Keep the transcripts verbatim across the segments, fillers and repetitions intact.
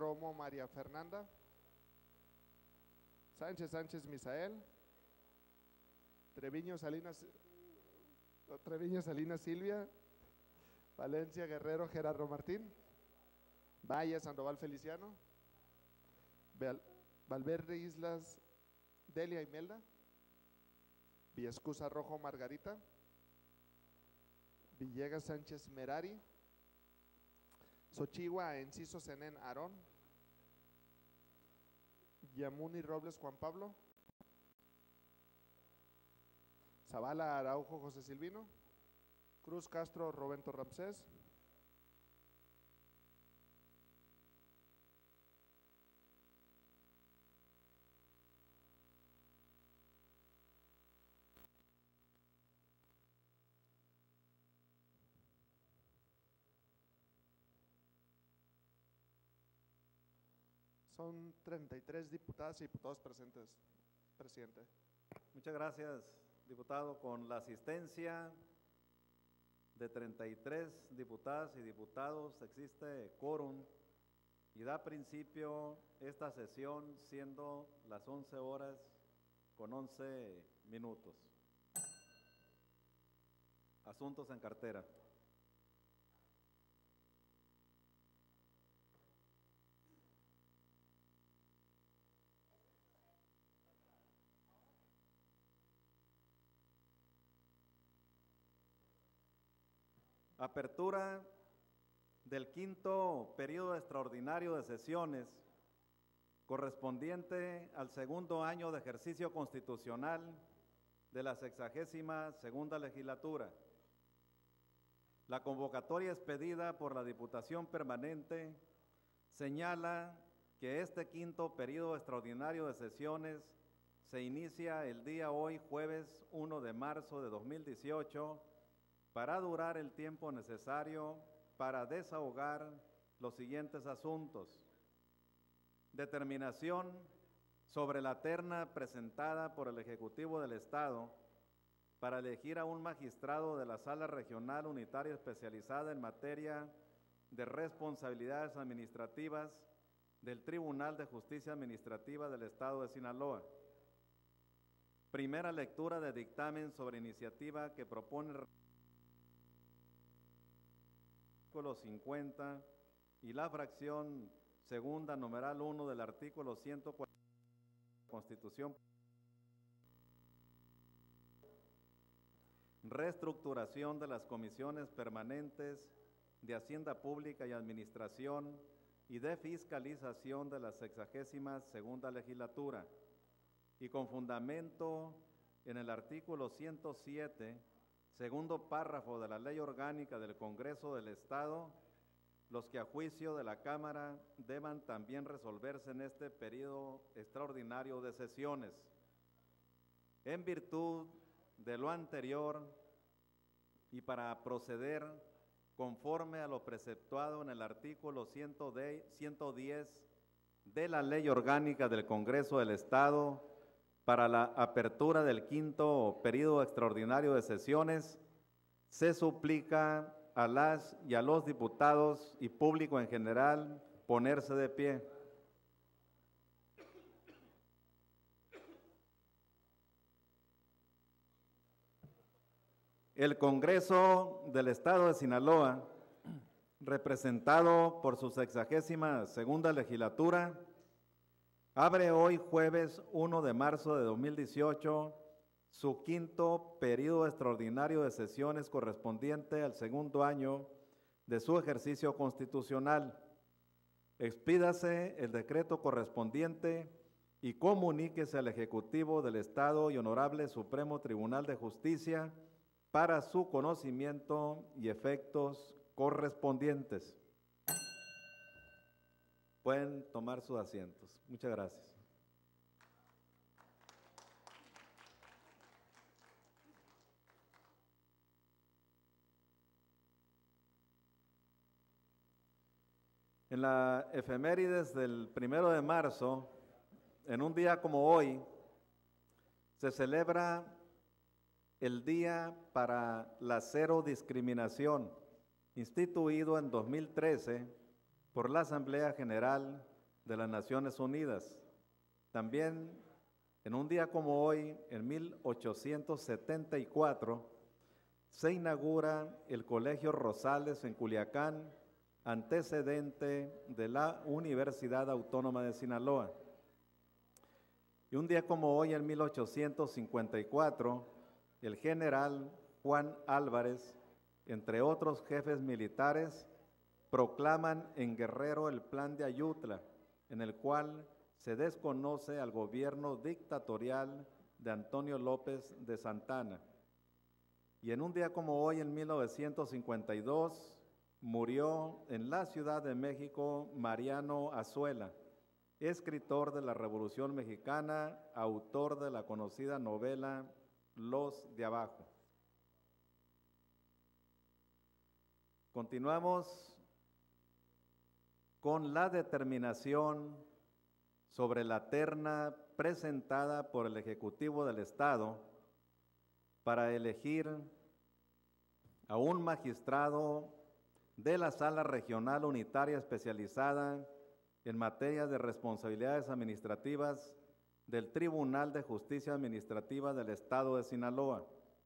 Romo María Fernanda, Sánchez Sánchez Misael, Treviño Salinas, Treviño Salinas Silvia, Valencia Guerrero Gerardo Martín, Valle Sandoval Feliciano, Val- Valverde Islas Delia Imelda, Villaescusa Rojo Margarita, Villegas Sánchez Merari, Xochigua Enciso Zenén Aarón, Yamuni Robles Juan Pablo, Zavala Araujo José Silvino, Cruz Castro Roberto Ramsés, son treinta y tres diputadas y diputados presentes, presidente. Muchas gracias, diputado. Con la asistencia de treinta y tres diputadas y diputados existe quórum y da principio esta sesión siendo las once horas con once minutos. Asuntos en cartera. Apertura del quinto periodo extraordinario de sesiones correspondiente al segundo año de ejercicio constitucional de la sexagésima segunda legislatura. La convocatoria expedida por la Diputación Permanente señala que este quinto periodo extraordinario de sesiones se inicia el día hoy, jueves primero de marzo de dos mil dieciocho, para durar el tiempo necesario para desahogar los siguientes asuntos. Determinación sobre la terna presentada por el Ejecutivo del Estado para elegir a un magistrado de la Sala Regional Unitaria Especializada en materia de responsabilidades administrativas del Tribunal de Justicia Administrativa del Estado de Sinaloa. Primera lectura de dictamen sobre iniciativa que propone el artículo cincuenta y la fracción segunda numeral uno del artículo ciento cuarenta de la Constitución. Reestructuración de las comisiones permanentes de Hacienda Pública y Administración y de Fiscalización de la sexagésima segunda legislatura, y con fundamento en el artículo ciento siete, segundo párrafo de la Ley Orgánica del Congreso del Estado, los que a juicio de la Cámara deban también resolverse en este periodo extraordinario de sesiones. En virtud de lo anterior y para proceder conforme a lo preceptuado en el artículo ciento diez de la Ley Orgánica del Congreso del Estado, para la apertura del quinto periodo extraordinario de sesiones, se suplica a las y a los diputados y público en general ponerse de pie. El Congreso del Estado de Sinaloa, representado por su sexagésima segunda legislatura, abre hoy jueves primero de marzo de dos mil dieciocho su quinto periodo extraordinario de sesiones correspondiente al segundo año de su ejercicio constitucional. Expídase el decreto correspondiente y comuníquese al Ejecutivo del Estado y Honorable Supremo Tribunal de Justicia para su conocimiento y efectos correspondientes. Pueden tomar sus asientos. Muchas gracias. En la efemérides del primero de marzo, en un día como hoy, se celebra el Día para la Cero Discriminación, instituido en dos mil trece por la Asamblea General de las Naciones Unidas. También, en un día como hoy, en mil ochocientos setenta y cuatro, se inaugura el Colegio Rosales en Culiacán, antecedente de la Universidad Autónoma de Sinaloa. Y un día como hoy, en mil ochocientos cincuenta y cuatro, el general Juan Álvarez, entre otros jefes militares, proclaman en Guerrero el Plan de Ayutla, en el cual se desconoce al gobierno dictatorial de Antonio López de Santana. Y en un día como hoy, en mil novecientos cincuenta y dos, murió en la Ciudad de México Mariano Azuela, escritor de la Revolución Mexicana, autor de la conocida novela Los de Abajo. Continuamos con la determinación sobre la terna presentada por el Ejecutivo del Estado para elegir a un magistrado de la Sala Regional Unitaria Especializada en materia de responsabilidades administrativas del Tribunal de Justicia Administrativa del Estado de Sinaloa.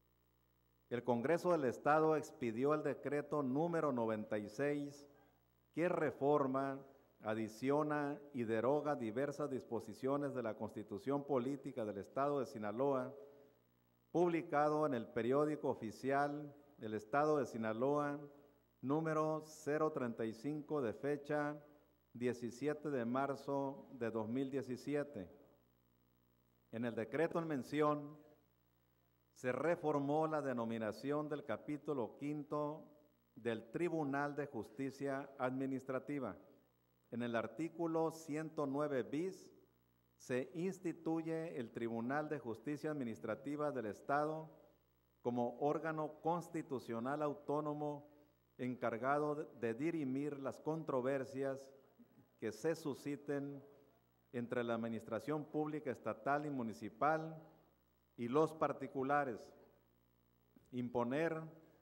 El Congreso del Estado expidió el decreto número noventa y seis que reforma, adiciona y deroga diversas disposiciones de la Constitución Política del Estado de Sinaloa, publicado en el periódico oficial del Estado de Sinaloa, número cero treinta y cinco, de fecha diecisiete de marzo de dos mil diecisiete. En el decreto en mención se reformó la denominación del capítulo quinto del Tribunal de Justicia Administrativa. En el artículo ciento nueve bis se instituye el Tribunal de Justicia Administrativa del Estado como órgano constitucional autónomo encargado de, de dirimir las controversias que se susciten entre la administración pública estatal y municipal y los particulares, imponer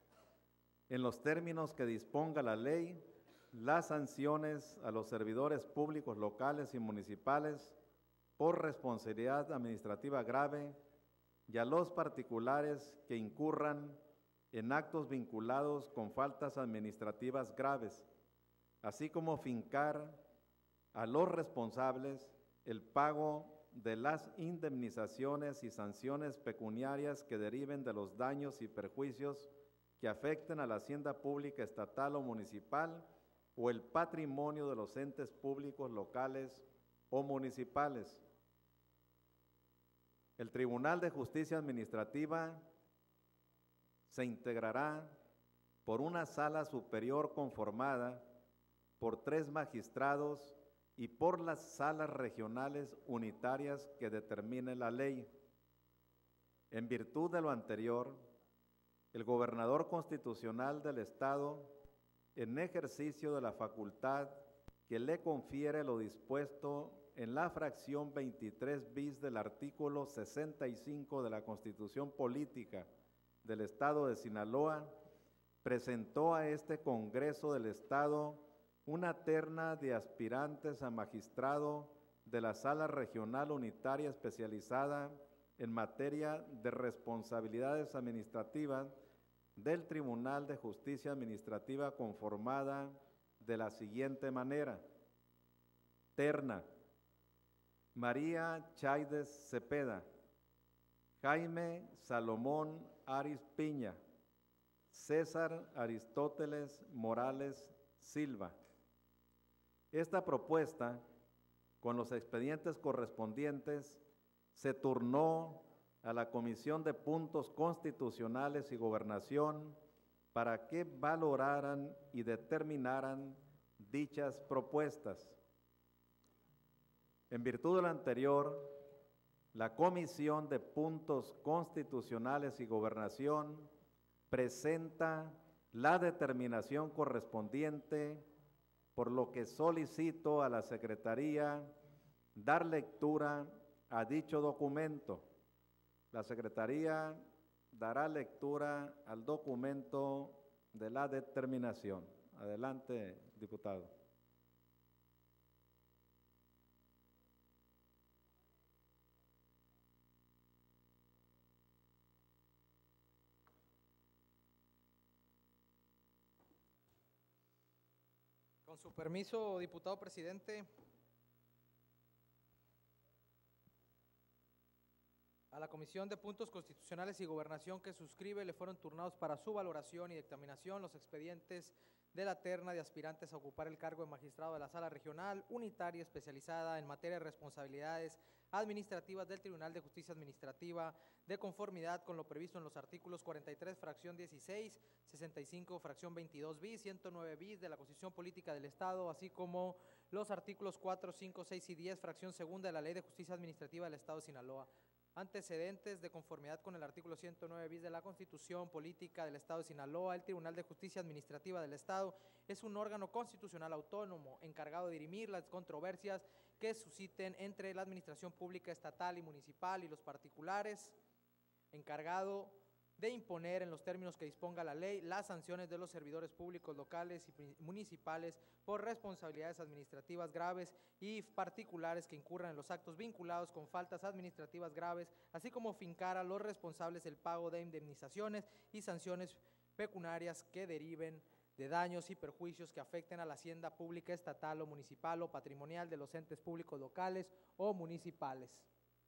en los términos que disponga la ley las sanciones a los servidores públicos locales y municipales por responsabilidad administrativa grave y a los particulares que incurran en actos vinculados con faltas administrativas graves, así como fincar a los responsables el pago de las indemnizaciones y sanciones pecuniarias que deriven de los daños y perjuicios que afecten a la hacienda pública estatal o municipal o el patrimonio de los entes públicos locales o municipales. El Tribunal de Justicia Administrativa se integrará por una sala superior conformada por tres magistrados y por las salas regionales unitarias que determine la ley. En virtud de lo anterior, el gobernador constitucional del Estado, en ejercicio de la facultad que le confiere lo dispuesto en la fracción veintitrés bis del artículo sesenta y cinco de la Constitución Política del Estado de Sinaloa, presentó a este Congreso del Estado una terna de aspirantes a magistrado de la Sala Regional Unitaria Especializada en materia de responsabilidades administrativas del Tribunal de Justicia Administrativa, conformada de la siguiente manera. Terna: María Chaides Cepeda, Jaime Salomón Aris Piña, César Aristóteles Morales Silva. Esta propuesta, con los expedientes correspondientes, se turnó a la Comisión de Puntos Constitucionales y Gobernación para que valoraran y determinaran dichas propuestas. En virtud de lo anterior, la Comisión de Puntos Constitucionales y Gobernación presenta la determinación correspondiente, por lo que solicito a la Secretaría dar lectura a dicho documento. La Secretaría dará lectura al documento de la determinación. Adelante, diputado. Con su permiso, diputado presidente, a la Comisión de Puntos Constitucionales y Gobernación que suscribe le fueron turnados para su valoración y dictaminación los expedientes de la terna de aspirantes a ocupar el cargo de magistrado de la Sala Regional Unitaria Especializada en materia de responsabilidades administrativas del Tribunal de Justicia Administrativa, de conformidad con lo previsto en los artículos cuarenta y tres, fracción dieciséis, sesenta y cinco, fracción veintidós bis, ciento nueve bis de la Constitución Política del Estado, así como los artículos cuatro, cinco, seis y diez, fracción segunda de la Ley de Justicia Administrativa del Estado de Sinaloa. Antecedentes: de conformidad con el artículo ciento nueve bis de la Constitución Política del Estado de Sinaloa, el Tribunal de Justicia Administrativa del Estado es un órgano constitucional autónomo encargado de dirimir las controversias que susciten entre la administración pública estatal y municipal y los particulares, encargado de imponer en los términos que disponga la ley las sanciones de los servidores públicos locales y municipales por responsabilidades administrativas graves y particulares que incurran en los actos vinculados con faltas administrativas graves, así como fincar a los responsables el pago de indemnizaciones y sanciones pecuniarias que deriven de daños y perjuicios que afecten a la hacienda pública estatal o municipal o patrimonial de los entes públicos locales o municipales.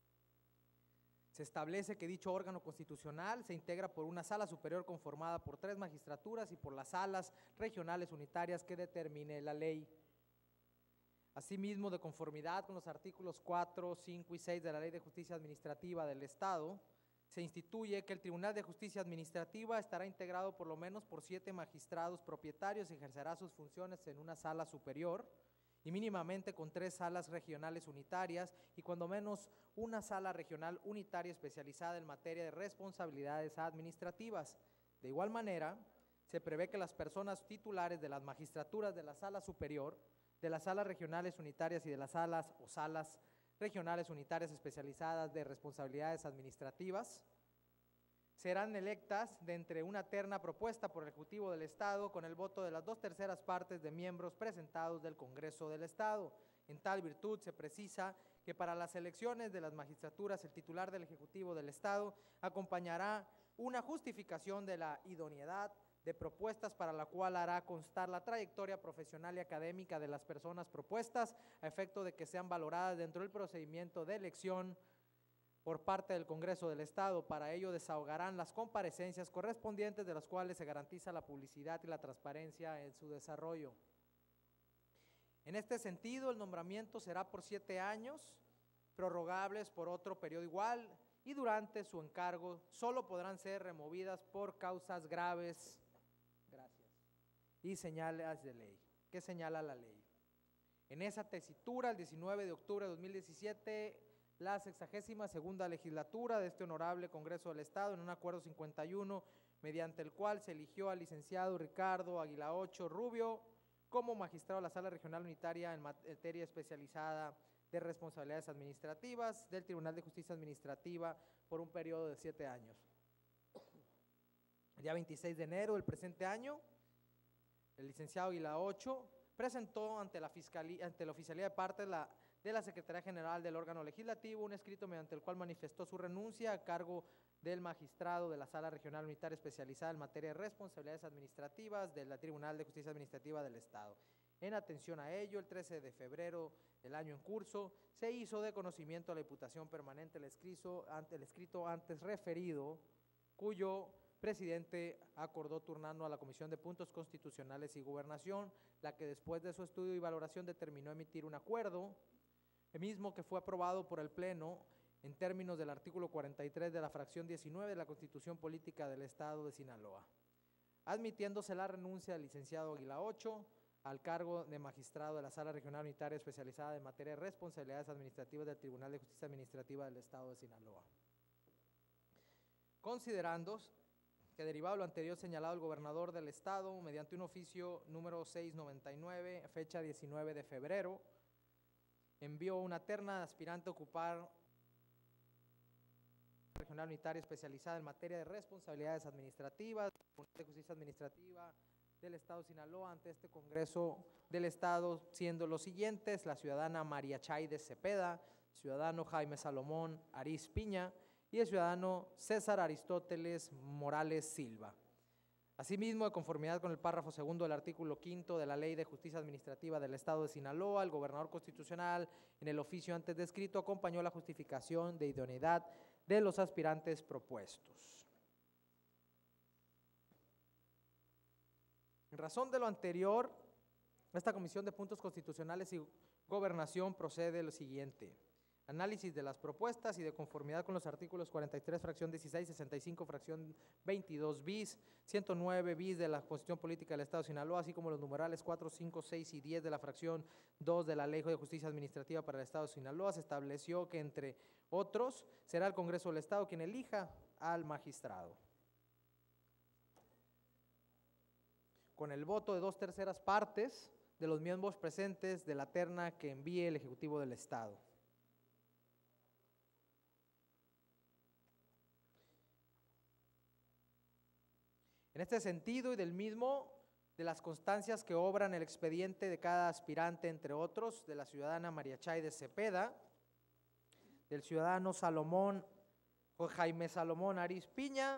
Se establece que dicho órgano constitucional se integra por una sala superior conformada por tres magistraturas y por las salas regionales unitarias que determine la ley. Asimismo, de conformidad con los artículos cuatro, cinco y seis de la Ley de Justicia Administrativa del Estado, se instituye que el Tribunal de Justicia Administrativa estará integrado por lo menos por siete magistrados propietarios y ejercerá sus funciones en una sala superior, y mínimamente con tres salas regionales unitarias y cuando menos una sala regional unitaria especializada en materia de responsabilidades administrativas. De igual manera, se prevé que las personas titulares de las magistraturas de la sala superior, de las salas regionales unitarias y de las salas o salas regionales unitarias especializadas de responsabilidades administrativas serán electas de entre una terna propuesta por el Ejecutivo del Estado con el voto de las dos terceras partes de miembros presentados del Congreso del Estado. En tal virtud se precisa que para las elecciones de las magistraturas el titular del Ejecutivo del Estado acompañará una justificación de la idoneidad de propuestas para la cual hará constar la trayectoria profesional y académica de las personas propuestas a efecto de que sean valoradas dentro del procedimiento de elección por parte del Congreso del Estado. Para ello desahogarán las comparecencias correspondientes, de las cuales se garantiza la publicidad y la transparencia en su desarrollo. En este sentido, el nombramiento será por siete años, prorrogables por otro periodo igual, y durante su encargo solo podrán ser removidas por causas graves, gracias, y señales de ley. ¿Qué señala la ley? En esa tesitura, el diecinueve de octubre de dos mil diecisiete, la sexagésima segunda legislatura de este honorable Congreso del Estado, en un acuerdo cincuenta y uno, mediante el cual se eligió al licenciado Ricardo Aguila Ocho Rubio como magistrado de la Sala Regional Unitaria en materia especializada de responsabilidades administrativas del Tribunal de Justicia Administrativa por un periodo de siete años. El día veintiséis de enero del presente año, el licenciado Aguila Ocho presentó ante la, fiscalía, ante la oficialía de parte de la de la Secretaría General del órgano legislativo un escrito mediante el cual manifestó su renuncia a cargo del magistrado de la Sala Regional Unitaria Especializada en materia de responsabilidades administrativas del Tribunal de Justicia Administrativa del Estado. En atención a ello, el trece de febrero del año en curso, se hizo de conocimiento a la Diputación Permanente el escrito, ante el escrito antes referido, cuyo presidente acordó turnando a la Comisión de Puntos Constitucionales y Gobernación, la que después de su estudio y valoración determinó emitir un acuerdo, el mismo que fue aprobado por el Pleno en términos del artículo cuarenta y tres de la fracción diecinueve de la Constitución Política del Estado de Sinaloa, admitiéndose la renuncia del licenciado Aguila Ocho al cargo de magistrado de la Sala Regional Unitaria Especializada en materia de responsabilidades administrativas del Tribunal de Justicia Administrativa del Estado de Sinaloa. Considerando que derivado de lo anterior señalado, el gobernador del Estado, mediante un oficio número seiscientos noventa y nueve, fecha diecinueve de febrero, envió una terna de aspirante a ocupar regional unitaria especializada en materia de responsabilidades administrativas de justicia administrativa del Estado de Sinaloa ante este Congreso del Estado, siendo los siguientes: la ciudadana María Chaides Cepeda, ciudadano Jaime Salomón Ariz Piña y el ciudadano César Aristóteles Morales Silva. Asimismo, de conformidad con el párrafo segundo del artículo quinto de la Ley de Justicia Administrativa del Estado de Sinaloa, el gobernador constitucional, en el oficio antes descrito, acompañó la justificación de idoneidad de los aspirantes propuestos. En razón de lo anterior, esta Comisión de Puntos Constitucionales y Gobernación procede lo siguiente: análisis de las propuestas y de conformidad con los artículos cuarenta y tres, fracción dieciséis, sesenta y cinco, fracción veintidós bis, ciento nueve bis de la Constitución Política del Estado de Sinaloa, así como los numerales cuatro, cinco, seis y diez de la fracción dos de la Ley de Justicia Administrativa para el Estado de Sinaloa, se estableció que, entre otros, será el Congreso del Estado quien elija al magistrado, con el voto de dos terceras partes de los miembros presentes de la terna que envíe el Ejecutivo del Estado. En este sentido y del mismo, de las constancias que obran el expediente de cada aspirante, entre otros, de la ciudadana María Chay de Cepeda, del ciudadano Salomón o Jaime Salomón Ariz Piña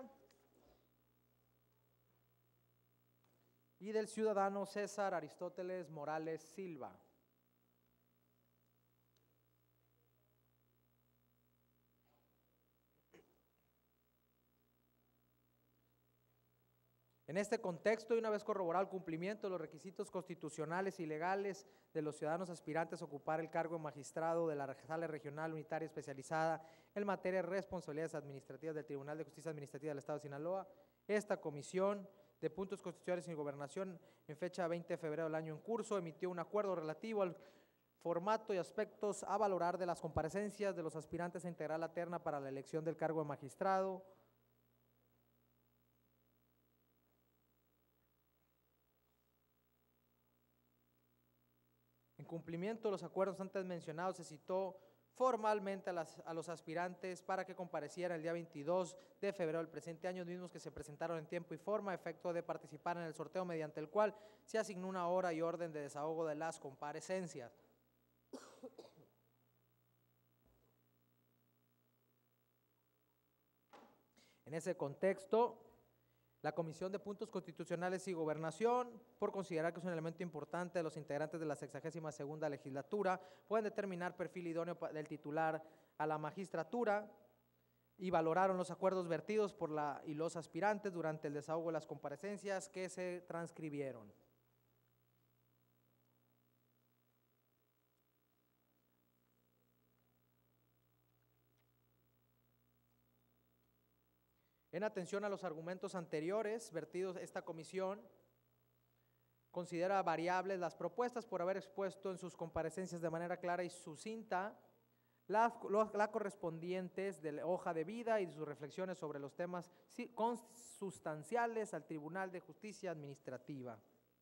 y del ciudadano César Aristóteles Morales Silva. En este contexto, y una vez corroborado el cumplimiento de los requisitos constitucionales y legales de los ciudadanos aspirantes a ocupar el cargo de magistrado de la Sala Regional Unitaria Especializada en materia de responsabilidades administrativas del Tribunal de Justicia Administrativa del Estado de Sinaloa, esta Comisión de Puntos Constitucionales y Gobernación, en fecha veinte de febrero del año en curso, emitió un acuerdo relativo al formato y aspectos a valorar de las comparecencias de los aspirantes a integrar la terna para la elección del cargo de magistrado, en cumplimiento de los acuerdos antes mencionados. Se citó formalmente a, las, a los aspirantes para que comparecieran el día veintidós de febrero del presente año, mismos que se presentaron en tiempo y forma, a efecto de participar en el sorteo, mediante el cual se asignó una hora y orden de desahogo de las comparecencias. En ese contexto, la Comisión de Puntos Constitucionales y Gobernación, por considerar que es un elemento importante de los integrantes de la sexagésima segunda legislatura, pueden determinar perfil idóneo del titular a la magistratura y valoraron los acuerdos vertidos por la y los aspirantes durante el desahogo de las comparecencias que se transcribieron. En atención a los argumentos anteriores vertidos, esta comisión considera variables las propuestas por haber expuesto en sus comparecencias de manera clara y sucinta las, las correspondientes de la hoja de vida y sus reflexiones sobre los temas consustanciales al Tribunal de Justicia Administrativa.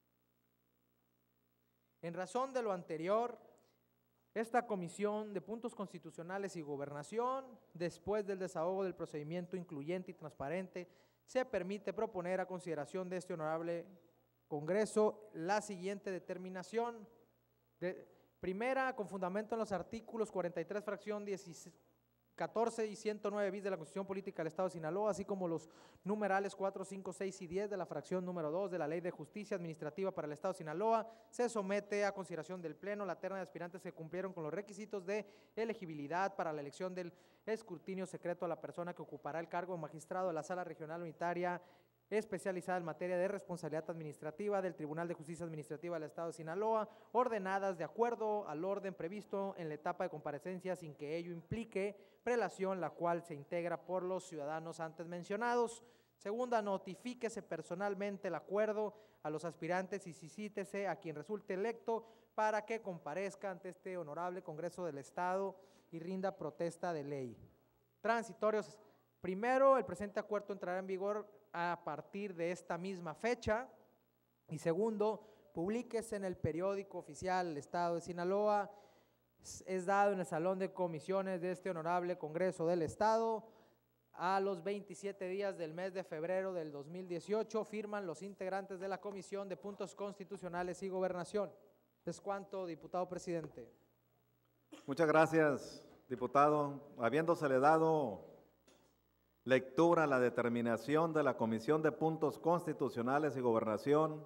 En razón de lo anterior, esta Comisión de Puntos Constitucionales y Gobernación, después del desahogo del procedimiento incluyente y transparente, se permite proponer a consideración de este honorable Congreso la siguiente determinación. De, primera, con fundamento en los artículos cuarenta y tres, fracción catorce y ciento nueve bis de la Constitución Política del Estado de Sinaloa, así como los numerales cuatro, cinco, seis y diez de la fracción número dos de la Ley de Justicia Administrativa para el Estado de Sinaloa, se somete a consideración del Pleno la terna de aspirantes que cumplieron con los requisitos de elegibilidad para la elección del escrutinio secreto a la persona que ocupará el cargo de magistrado de la Sala Regional Unitaria especializada en materia de responsabilidad administrativa del Tribunal de Justicia Administrativa del Estado de Sinaloa, ordenadas de acuerdo al orden previsto en la etapa de comparecencia, sin que ello implique prelación, la cual se integra por los ciudadanos antes mencionados. Segunda, notifíquese personalmente el acuerdo a los aspirantes y suscítese a quien resulte electo para que comparezca ante este honorable Congreso del Estado y rinda protesta de ley. Transitorios. Primero, el presente acuerdo entrará en vigor a partir de esta misma fecha. Y segundo, publíquese en el periódico oficial del Estado de Sinaloa. Es dado en el Salón de Comisiones de este honorable Congreso del Estado. A los veintisiete días del mes de febrero del dos mil dieciocho, firman los integrantes de la Comisión de Puntos Constitucionales y Gobernación. Es cuanto, diputado presidente. Muchas gracias, diputado. Habiéndosele dado lectura la determinación de la Comisión de Puntos Constitucionales y Gobernación.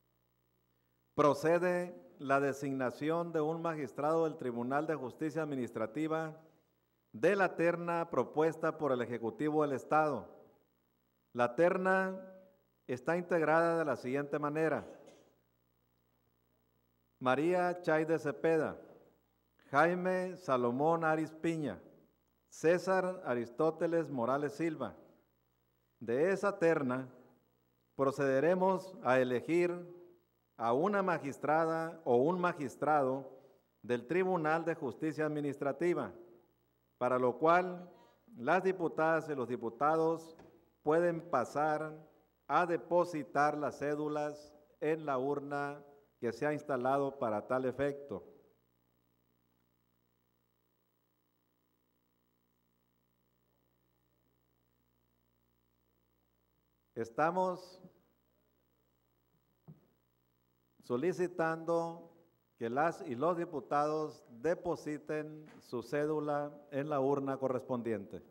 Procede la designación de un magistrado del Tribunal de Justicia Administrativa de la terna propuesta por el Ejecutivo del Estado. La terna está integrada de la siguiente manera: María Chay de Cepeda, Jaime Salomón Aris Piña, César Aristóteles Morales Silva. De esa terna procederemos a elegir a una magistrada o un magistrado del Tribunal de Justicia Administrativa, para lo cual las diputadas y los diputados pueden pasar a depositar las cédulas en la urna que se ha instalado para tal efecto. Estamos solicitando que las y los diputados depositen su cédula en la urna correspondiente.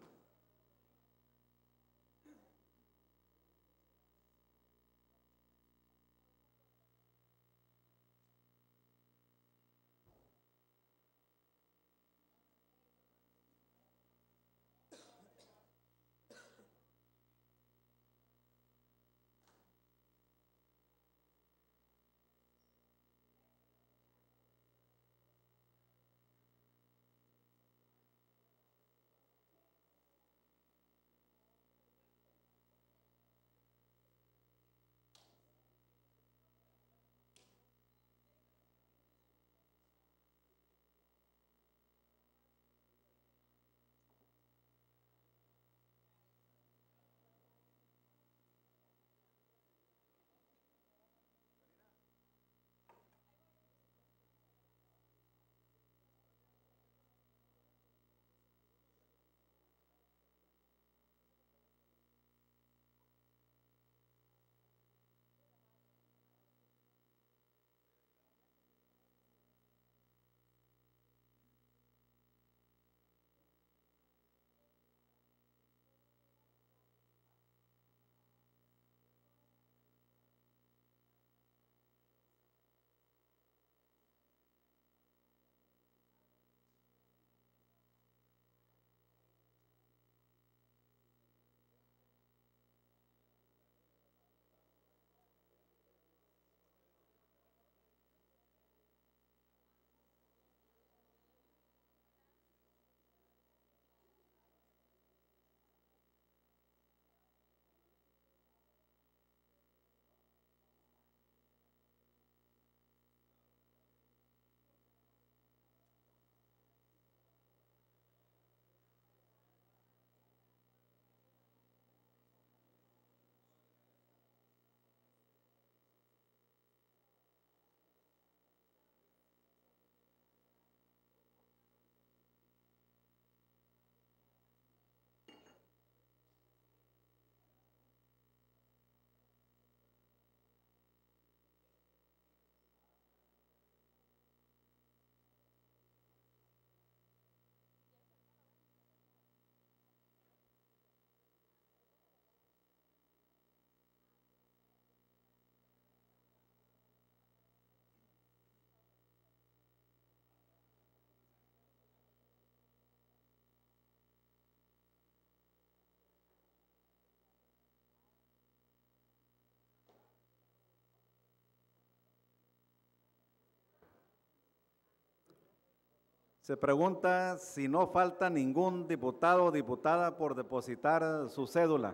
Se pregunta si no falta ningún diputado o diputada por depositar su cédula.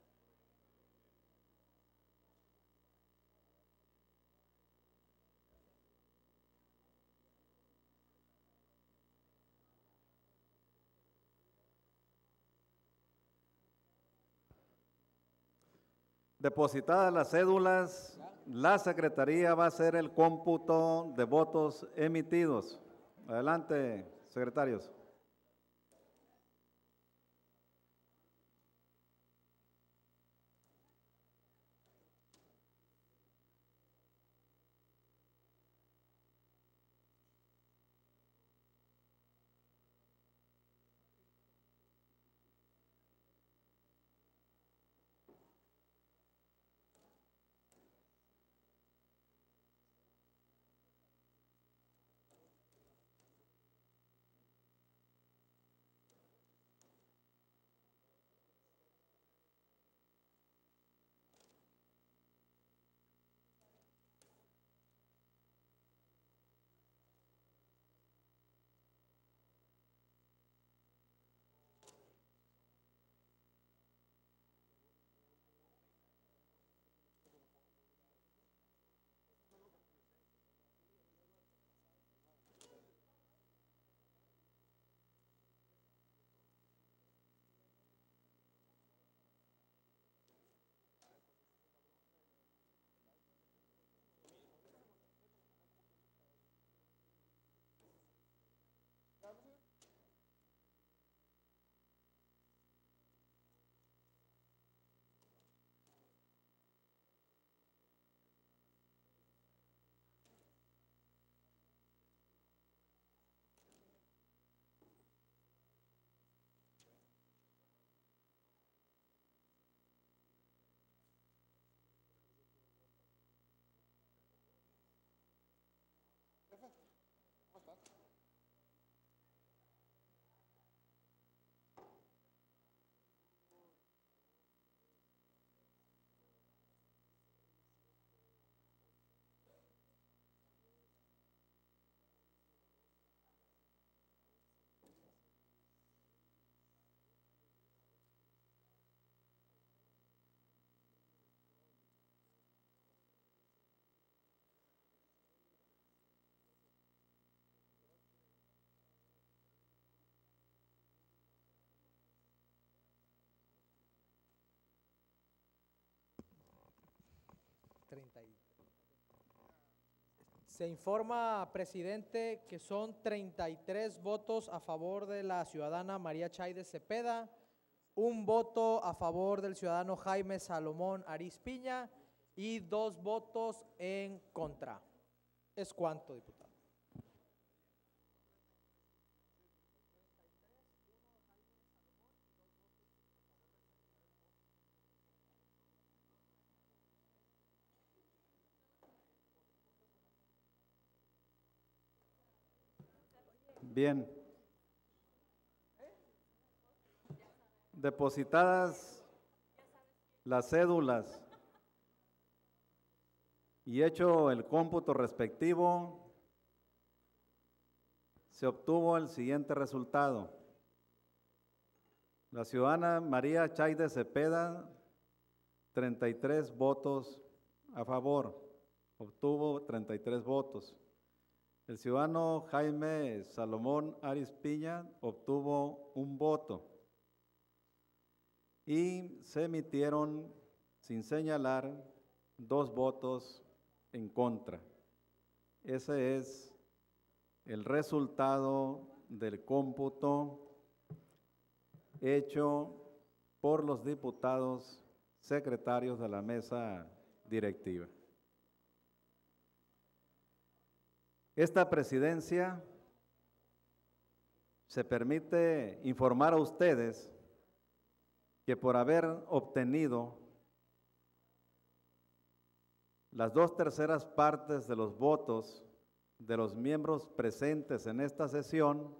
Depositadas las cédulas, la Secretaría va a hacer el cómputo de votos emitidos. Adelante, secretarios. treinta y- Se informa, presidente, que son treinta y tres votos a favor de la ciudadana María Chaide Cepeda, un voto a favor del ciudadano Jaime Salomón Ariz Piña y dos votos en contra. ¿Es cuánto, diputado? Bien. Depositadas las cédulas y hecho el cómputo respectivo, se obtuvo el siguiente resultado. La ciudadana María Chaide Cepeda, treinta y tres votos a favor, obtuvo treinta y tres votos. El ciudadano Jaime Salomón Ariz Piña obtuvo un voto y se emitieron, sin señalar, dos votos en contra. Ese es el resultado del cómputo hecho por los diputados secretarios de la mesa directiva. Esta presidencia se permite informar a ustedes que por haber obtenido las dos terceras partes de los votos de los miembros presentes en esta sesión,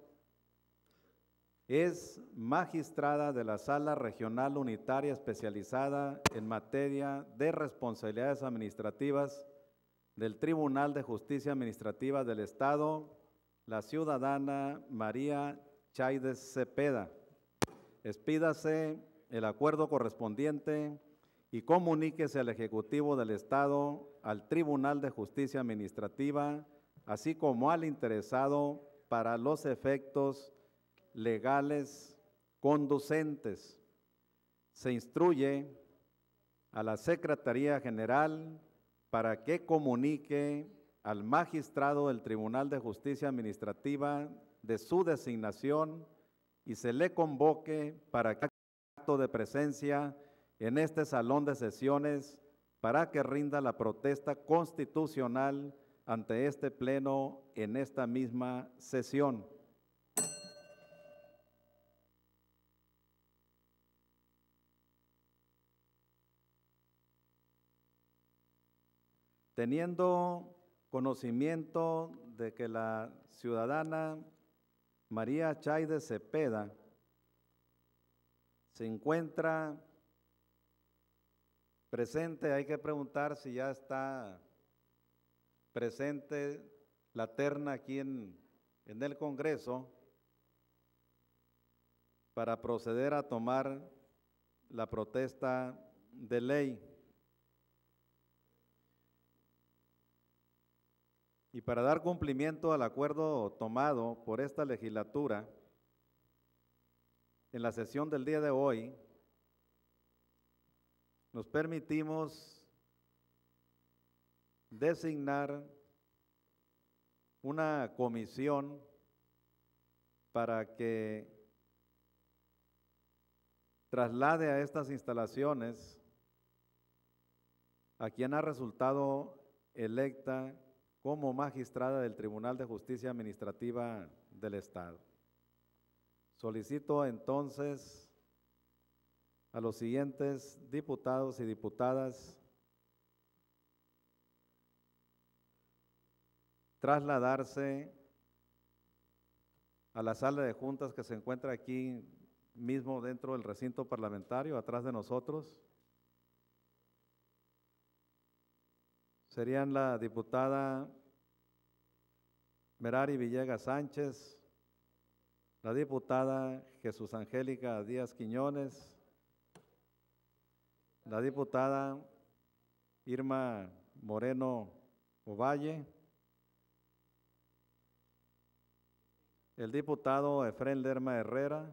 es magistrada de la Sala Regional Unitaria Especializada en materia de responsabilidades administrativas del Tribunal de Justicia Administrativa del Estado, la ciudadana María Chaide Cepeda. Expídase el acuerdo correspondiente y comuníquese al Ejecutivo del Estado, al Tribunal de Justicia Administrativa, así como al interesado para los efectos legales conducentes. Se instruye a la Secretaría General para que comunique al magistrado del Tribunal de Justicia Administrativa de su designación y se le convoque para que acto de presencia en este salón de sesiones para que rinda la protesta constitucional ante este pleno en esta misma sesión. Teniendo conocimiento de que la ciudadana María Chaide Cepeda se encuentra presente, hay que preguntar si ya está presente la terna aquí en, en el Congreso para proceder a tomar la protesta de ley. Y para dar cumplimiento al acuerdo tomado por esta legislatura, en la sesión del día de hoy, nos permitimos designar una comisión para que traslade a estas instalaciones a quien ha resultado electa como magistrada del Tribunal de Justicia Administrativa del Estado. Solicito entonces a los siguientes diputados y diputadas trasladarse a la sala de juntas que se encuentra aquí mismo dentro del recinto parlamentario, atrás de nosotros. Serían la diputada Merari Villegas Sánchez, la diputada Jesús Angélica Díaz Quiñones, la diputada Irma Moreno Ovalle, el diputado Efrén Lerma Herrera,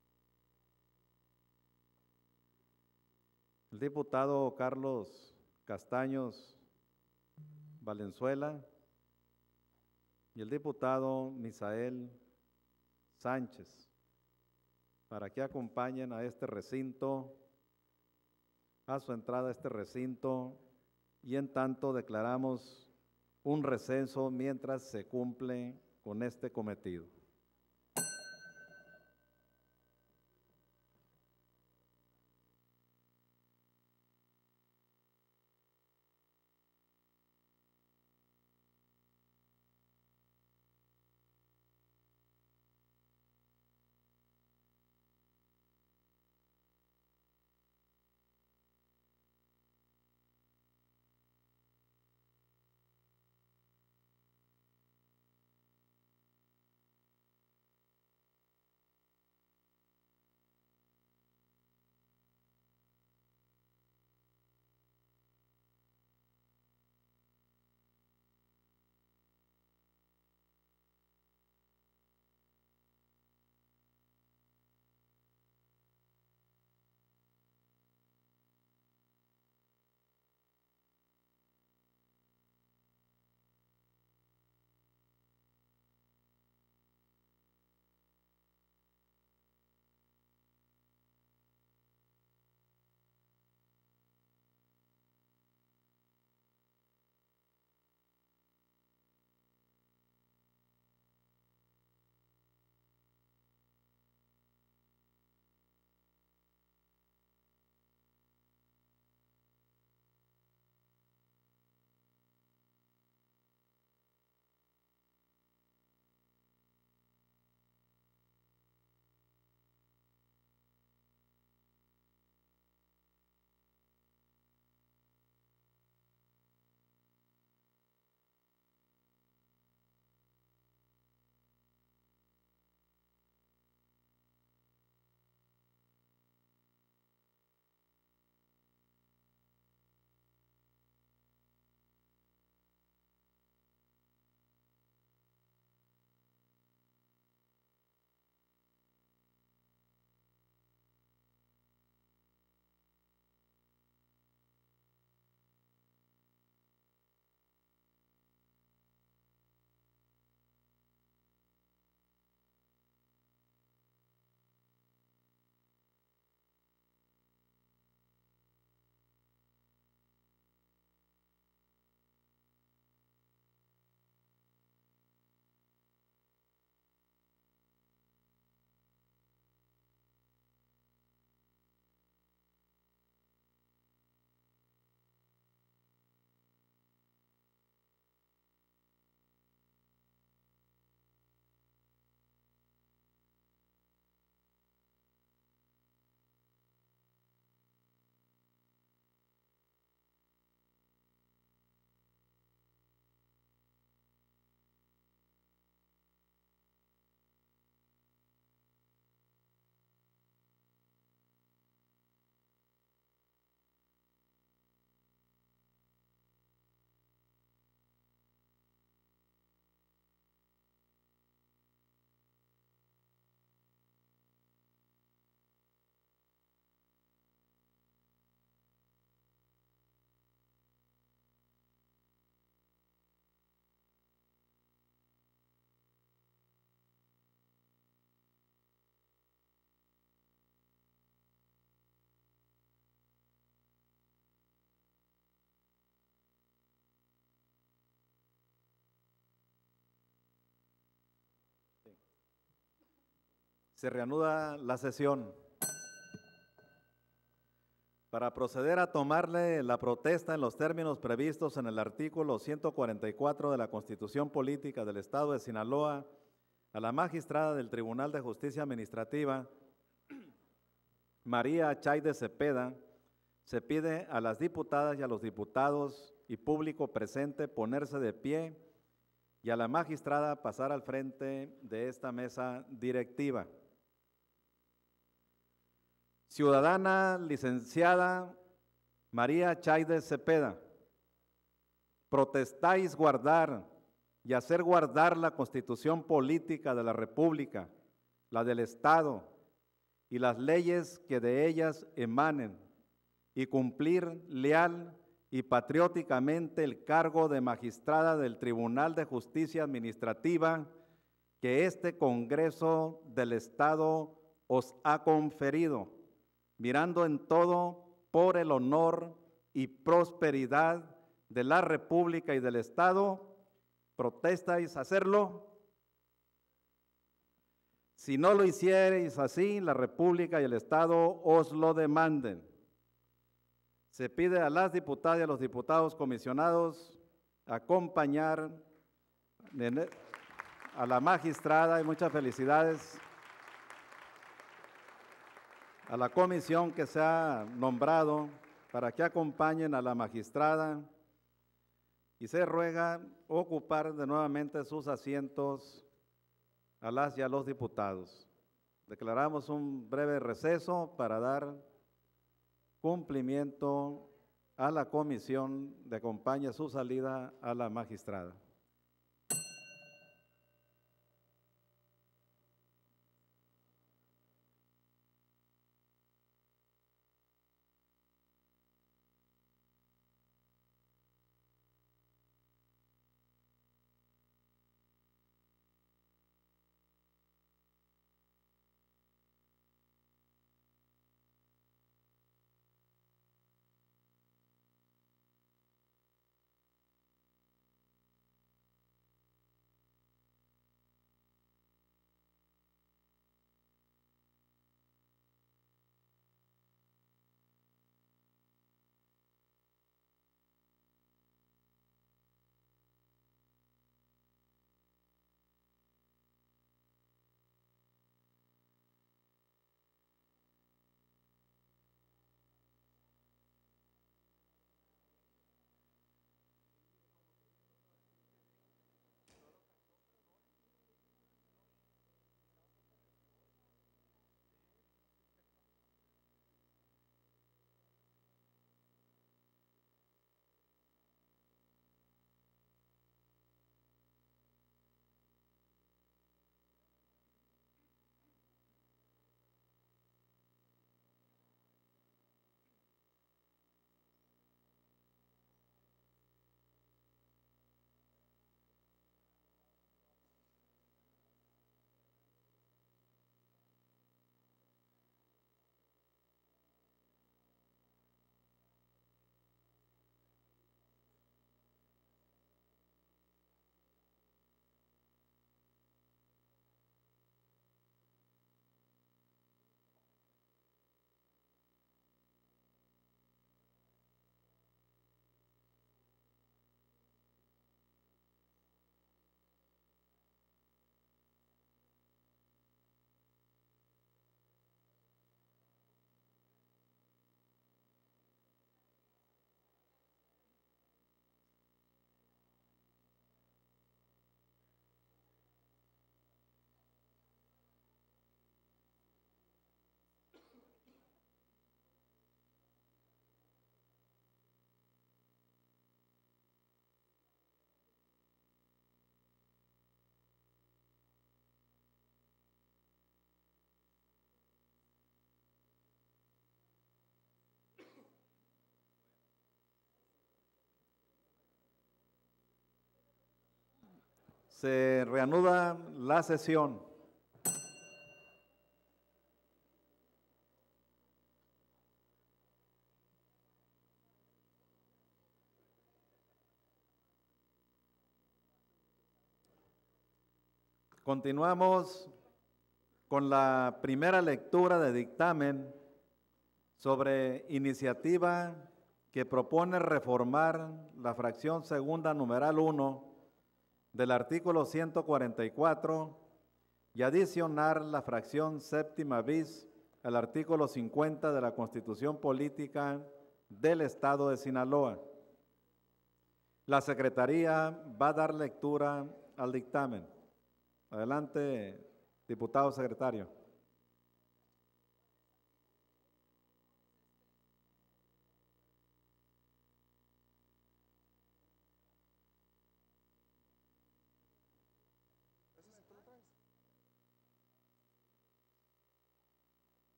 el diputado Carlos Castaños Valenzuela y el diputado Misael Sánchez, para que acompañen a este recinto, a su entrada a este recinto, y en tanto declaramos un receso mientras se cumple con este cometido. Se reanuda la sesión. Para proceder a tomarle la protesta en los términos previstos en el artículo ciento cuarenta y cuatro de la Constitución Política del Estado de Sinaloa, a la magistrada del Tribunal de Justicia Administrativa, María Chaide Cepeda, se pide a las diputadas y a los diputados y público presente ponerse de pie y a la magistrada pasar al frente de esta mesa directiva. Ciudadana licenciada María Chaide Cepeda, protestáis guardar y hacer guardar la Constitución Política de la República, la del Estado y las leyes que de ellas emanen, y cumplir leal y patrióticamente el cargo de magistrada del Tribunal de Justicia Administrativa que este Congreso del Estado os ha conferido, mirando en todo por el honor y prosperidad de la República y del Estado. ¿Protestáis hacerlo? Si no lo hicierais así, la República y el Estado os lo demanden. Se pide a las diputadas y a los diputados comisionados acompañar a la magistrada, y muchas felicidades a la comisión que se ha nombrado para que acompañen a la magistrada, y se ruega ocupar de nuevamente sus asientos a las y a los diputados. Declaramos un breve receso para dar cumplimiento a la comisión de acompaña su salida a la magistrada. Se reanuda la sesión. Continuamos con la primera lectura de dictamen sobre iniciativa que propone reformar la fracción segunda numeral uno del artículo ciento cuarenta y cuatro y adicionar la fracción séptima bis al artículo cincuenta de la Constitución Política del Estado de Sinaloa. La Secretaría va a dar lectura al dictamen. Adelante, diputado secretario.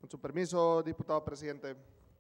Con su permiso, diputado presidente.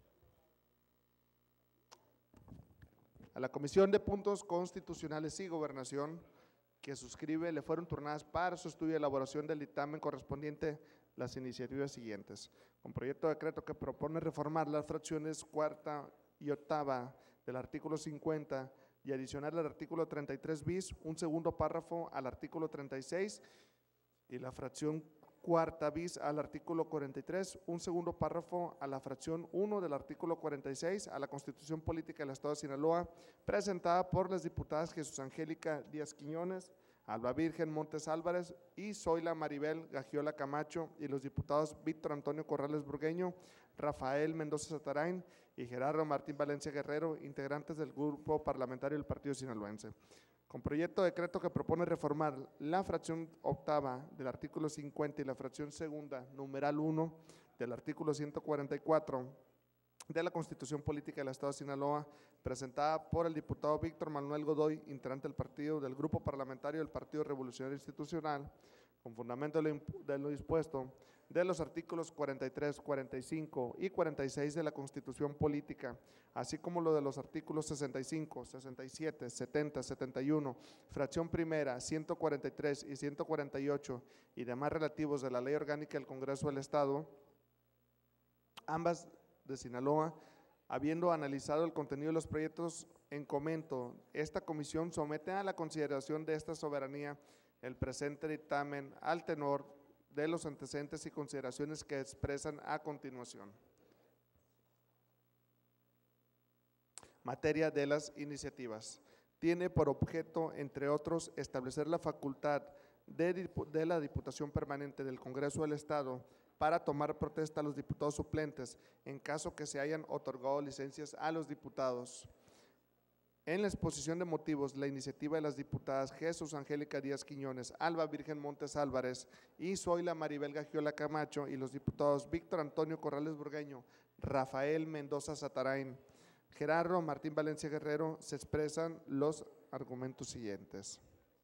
A la Comisión de Puntos Constitucionales y Gobernación que suscribe le fueron turnadas para su estudio y elaboración del dictamen correspondiente las iniciativas siguientes. Con proyecto de decreto que propone reformar las fracciones cuarta y octava del artículo cincuenta y adicionar al artículo treinta y tres bis un segundo párrafo al artículo treinta y seis y la fracción cuarta bis al artículo cuarenta y tres, un segundo párrafo a la fracción uno del artículo cuarenta y seis a la Constitución Política del Estado de Sinaloa, presentada por las diputadas Jesús Angélica Díaz Quiñones, Alba Virgen Montes Álvarez y Zoila Maribel Gagiola Camacho, y los diputados Víctor Antonio Corrales Burgueño, Rafael Mendoza Satarain y Gerardo Martín Valencia Guerrero, integrantes del grupo parlamentario del Partido Sinaloense. Con proyecto de decreto que propone reformar la fracción octava del artículo cincuenta y la fracción segunda, numeral uno, del artículo ciento cuarenta y cuatro de la Constitución Política del Estado de Sinaloa, presentada por el diputado Víctor Manuel Godoy, integrante del partido del Grupo Parlamentario del Partido Revolucionario Institucional, con fundamento de lo, de lo dispuesto de los artículos cuarenta y tres, cuarenta y cinco y cuarenta y seis de la Constitución Política, así como lo de los artículos sesenta y cinco, sesenta y siete, setenta, setenta y uno, fracción primera, ciento cuarenta y tres y ciento cuarenta y ocho y demás relativos de la Ley Orgánica del Congreso del Estado, ambas de Sinaloa. Habiendo analizado el contenido de los proyectos en comento, esta comisión somete a la consideración de esta soberanía el presente dictamen al tenor de los antecedentes y consideraciones que expresan a continuación. Materia de las iniciativas. Tiene por objeto, entre otros, establecer la facultad de, de la Diputación Permanente del Congreso del Estado para tomar protesta a los diputados suplentes en caso que se hayan otorgado licencias a los diputados. En la exposición de motivos, la iniciativa de las diputadas Jesús Angélica Díaz Quiñones, Alba Virgen Montes Álvarez y Zoila Maribel Gagiola Camacho y los diputados Víctor Antonio Corrales Burgueño, Rafael Mendoza Satarain, Gerardo Martín Valencia Guerrero, se expresan los argumentos siguientes.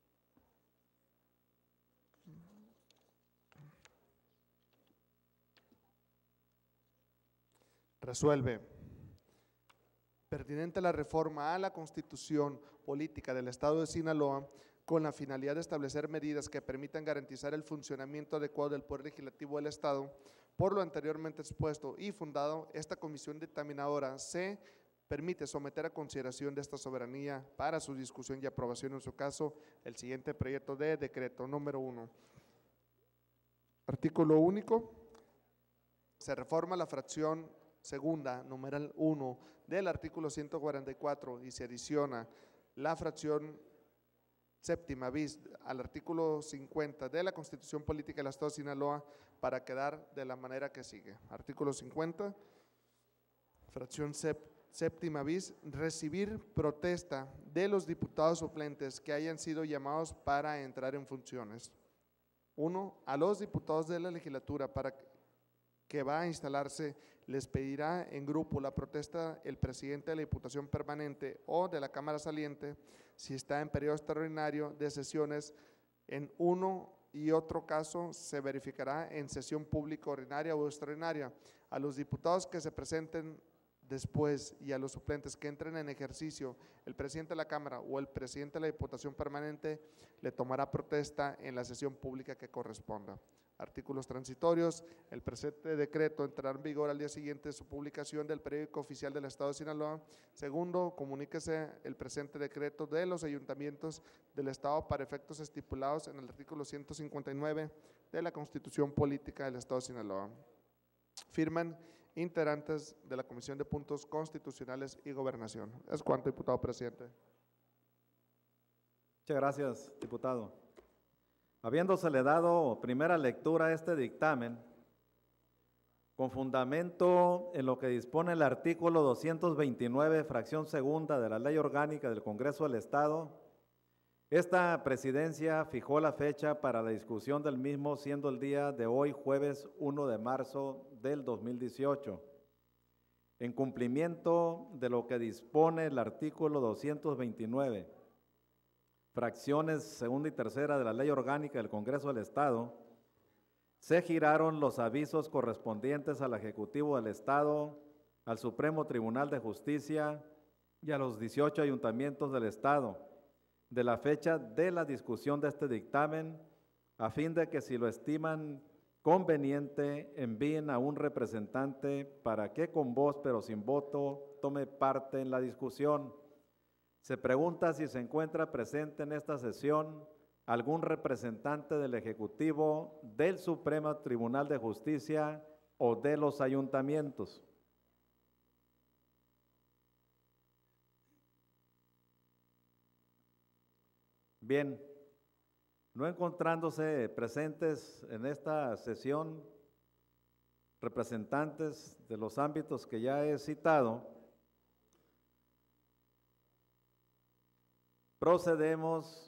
Resuelve. Pertinente la reforma a la Constitución Política del Estado de Sinaloa con la finalidad de establecer medidas que permitan garantizar el funcionamiento adecuado del Poder Legislativo del Estado. Por lo anteriormente expuesto y fundado, esta comisión dictaminadora se permite someter a consideración de esta soberanía para su discusión y aprobación, en su caso, el siguiente proyecto de decreto. Número uno. Artículo único. Se reforma la fracción segunda, numeral uno, del artículo ciento cuarenta y cuatro y se adiciona la fracción séptima bis al artículo cincuenta de la Constitución Política del Estado de Sinaloa para quedar de la manera que sigue. Artículo cincuenta, fracción séptima bis, recibir protesta de los diputados suplentes que hayan sido llamados para entrar en funciones. Uno, a los diputados de la legislatura para que va a instalarse les pedirá en grupo la protesta el presidente de la Diputación Permanente o de la Cámara Saliente si está en periodo extraordinario de sesiones. En uno y otro caso se verificará en sesión pública ordinaria o extraordinaria. A los diputados que se presenten después y a los suplentes que entren en ejercicio, el presidente de la Cámara o el presidente de la Diputación Permanente le tomará protesta en la sesión pública que corresponda. Artículos transitorios. El presente decreto entrará en vigor al día siguiente de su publicación del periódico oficial del Estado de Sinaloa. Segundo, comuníquese el presente decreto de los ayuntamientos del Estado para efectos estipulados en el artículo ciento cincuenta y nueve de la Constitución Política del Estado de Sinaloa. Firman integrantes de la Comisión de Puntos Constitucionales y Gobernación. Es cuanto, diputado presidente. Muchas gracias, diputado. Habiéndosele dado primera lectura a este dictamen, con fundamento en lo que dispone el artículo doscientos veintinueve, fracción segunda de la Ley Orgánica del Congreso del Estado, esta presidencia fijó la fecha para la discusión del mismo, siendo el día de hoy, jueves primero de marzo del dos mil dieciocho. En cumplimiento de lo que dispone el artículo doscientos veintinueve, fracciones segunda y tercera de la Ley Orgánica del Congreso del Estado, Se giraron los avisos correspondientes al Ejecutivo del Estado, al Supremo Tribunal de Justicia y a los dieciocho ayuntamientos del Estado de la fecha de la discusión de este dictamen, a fin de que, si lo estiman conveniente, envíen a un representante para que con voz pero sin voto tome parte en la discusión. Se pregunta si se encuentra presente en esta sesión algún representante del Ejecutivo, del Supremo Tribunal de Justicia o de los ayuntamientos. Bien, no encontrándose presentes en esta sesión representantes de los ámbitos que ya he citado, procedemos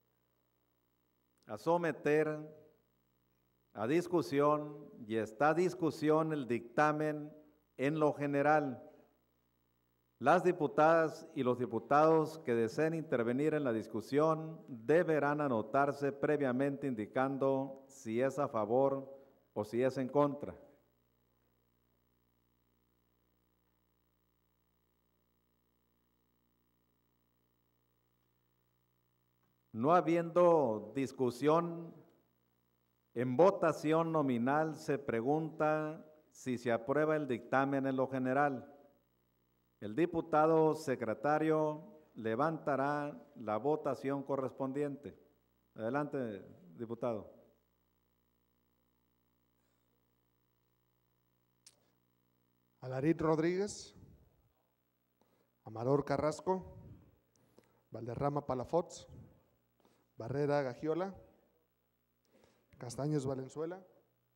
a someter a discusión, y está discusión el dictamen en lo general. Las diputadas y los diputados que deseen intervenir en la discusión deberán anotarse previamente indicando si es a favor o si es en contra. No habiendo discusión, en votación nominal se pregunta si se aprueba el dictamen en lo general. El diputado secretario levantará la votación correspondiente. Adelante, diputado. Alarit Rodríguez, Amador Carrasco, Valderrama Palafox, Barrera Gagiola, Castaños Valenzuela,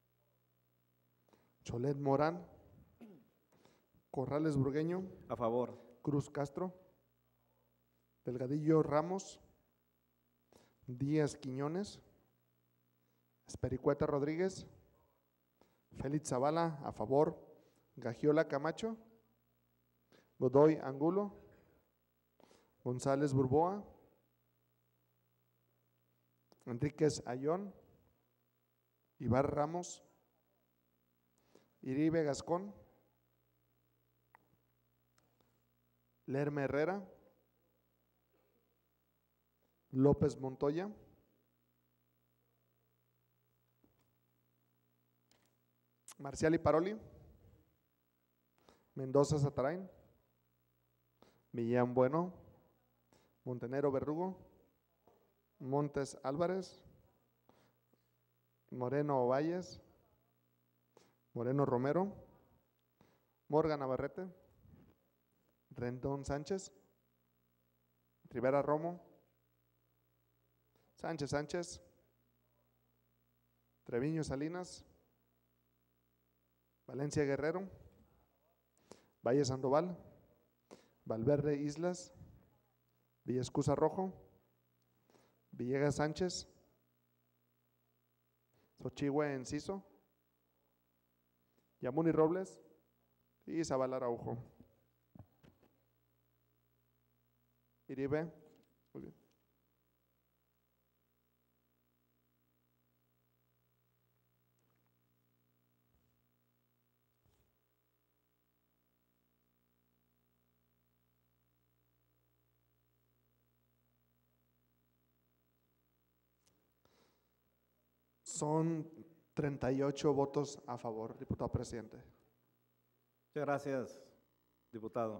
Cholet Morán, Corrales Burgueño, A favor. Cruz Castro, Delgadillo Ramos, Díaz Quiñones, Espericueta Rodríguez, Félix Zavala, a favor, Gagiola Camacho, Godoy Angulo, González Burboa, Enríquez Ayón, Ibar Ramos, Iribe Gascón, Lerme Herrera, López Montoya, Marcial y Paroli, Mendoza Zatarain, Millán Bueno, Montenero Verrugo, Montes Álvarez, Moreno Valles, Moreno Romero, Morgan Navarrete, Rendón Sánchez, Rivera Romo, Sánchez Sánchez, Treviño Salinas, Valencia Guerrero, Valle Sandoval, Valverde Islas, Villascusa Rojo, Villegas Sánchez, Xochihue Enciso, Yamuni Robles y Zabal Araujo. Iribe, muy bien. Son treinta y ocho votos a favor, diputado presidente. Muchas gracias, diputado.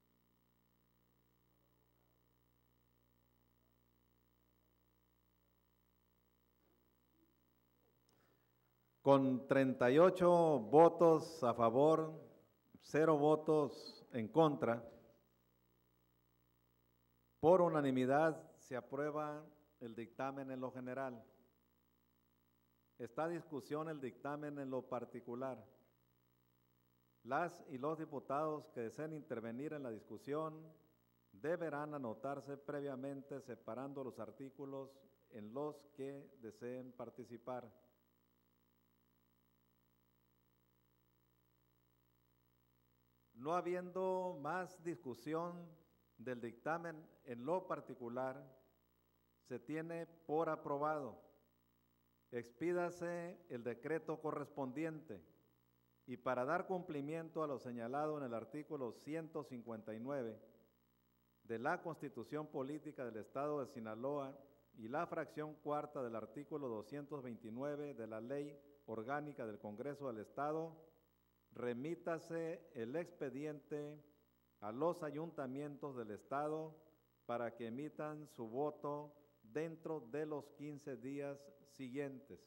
Con treinta y ocho votos a favor, cero votos en contra, por unanimidad se aprueba el dictamen en lo general. Está a discusión el dictamen en lo particular. Las y los diputados que deseen intervenir en la discusión deberán anotarse previamente separando los artículos en los que deseen participar. No habiendo más discusión del dictamen en lo particular, se tiene por aprobado. expídase el decreto correspondiente y para dar cumplimiento a lo señalado en el artículo ciento cincuenta y nueve de la Constitución Política del Estado de Sinaloa y la fracción cuarta del artículo doscientos veintinueve de la Ley Orgánica del Congreso del Estado, remítase el expediente a los ayuntamientos del Estado para que emitan su voto dentro de los quince días siguientes.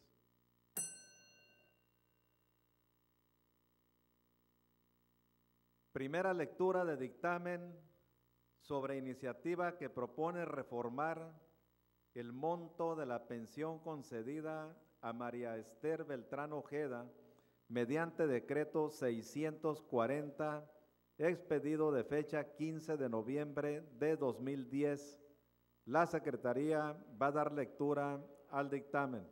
Primera lectura de dictamen sobre iniciativa que propone reformar el monto de la pensión concedida a María Esther Beltrán Ojeda mediante decreto seiscientos cuarenta, expedido de fecha quince de noviembre de dos mil diez. La Secretaría va a dar lectura al dictamen.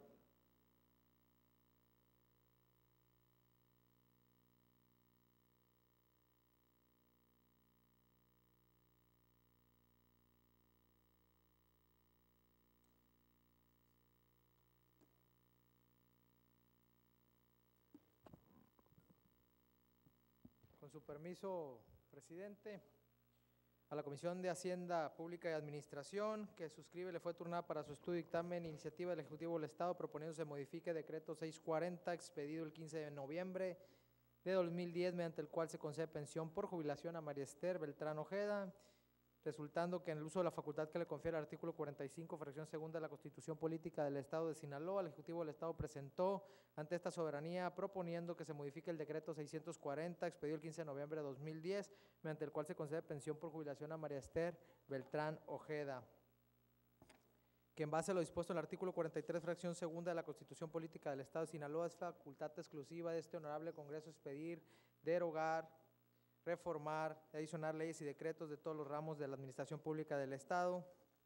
Con su permiso, presidente, a la Comisión de Hacienda Pública y Administración, que suscribe, le fue turnada para su estudio y dictamen iniciativa del Ejecutivo del Estado proponiendo se modifique decreto seiscientos cuarenta expedido el quince de noviembre de dos mil diez, mediante el cual se concede pensión por jubilación a María Esther Beltrán Ojeda, resultando que en el uso de la facultad que le confiere el artículo cuarenta y cinco, fracción segunda de la Constitución Política del Estado de Sinaloa, el Ejecutivo del Estado presentó ante esta soberanía proponiendo que se modifique el decreto seiscientos cuarenta, expedido el quince de noviembre de dos mil diez, mediante el cual se concede pensión por jubilación a María Esther Beltrán Ojeda, que en base a lo dispuesto en el artículo cuarenta y tres, fracción segunda de la Constitución Política del Estado de Sinaloa, es facultad exclusiva de este honorable Congreso expedir, derogar, reformar, adicionar leyes y decretos de todos los ramos de la administración pública del Estado.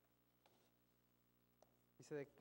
Dice de,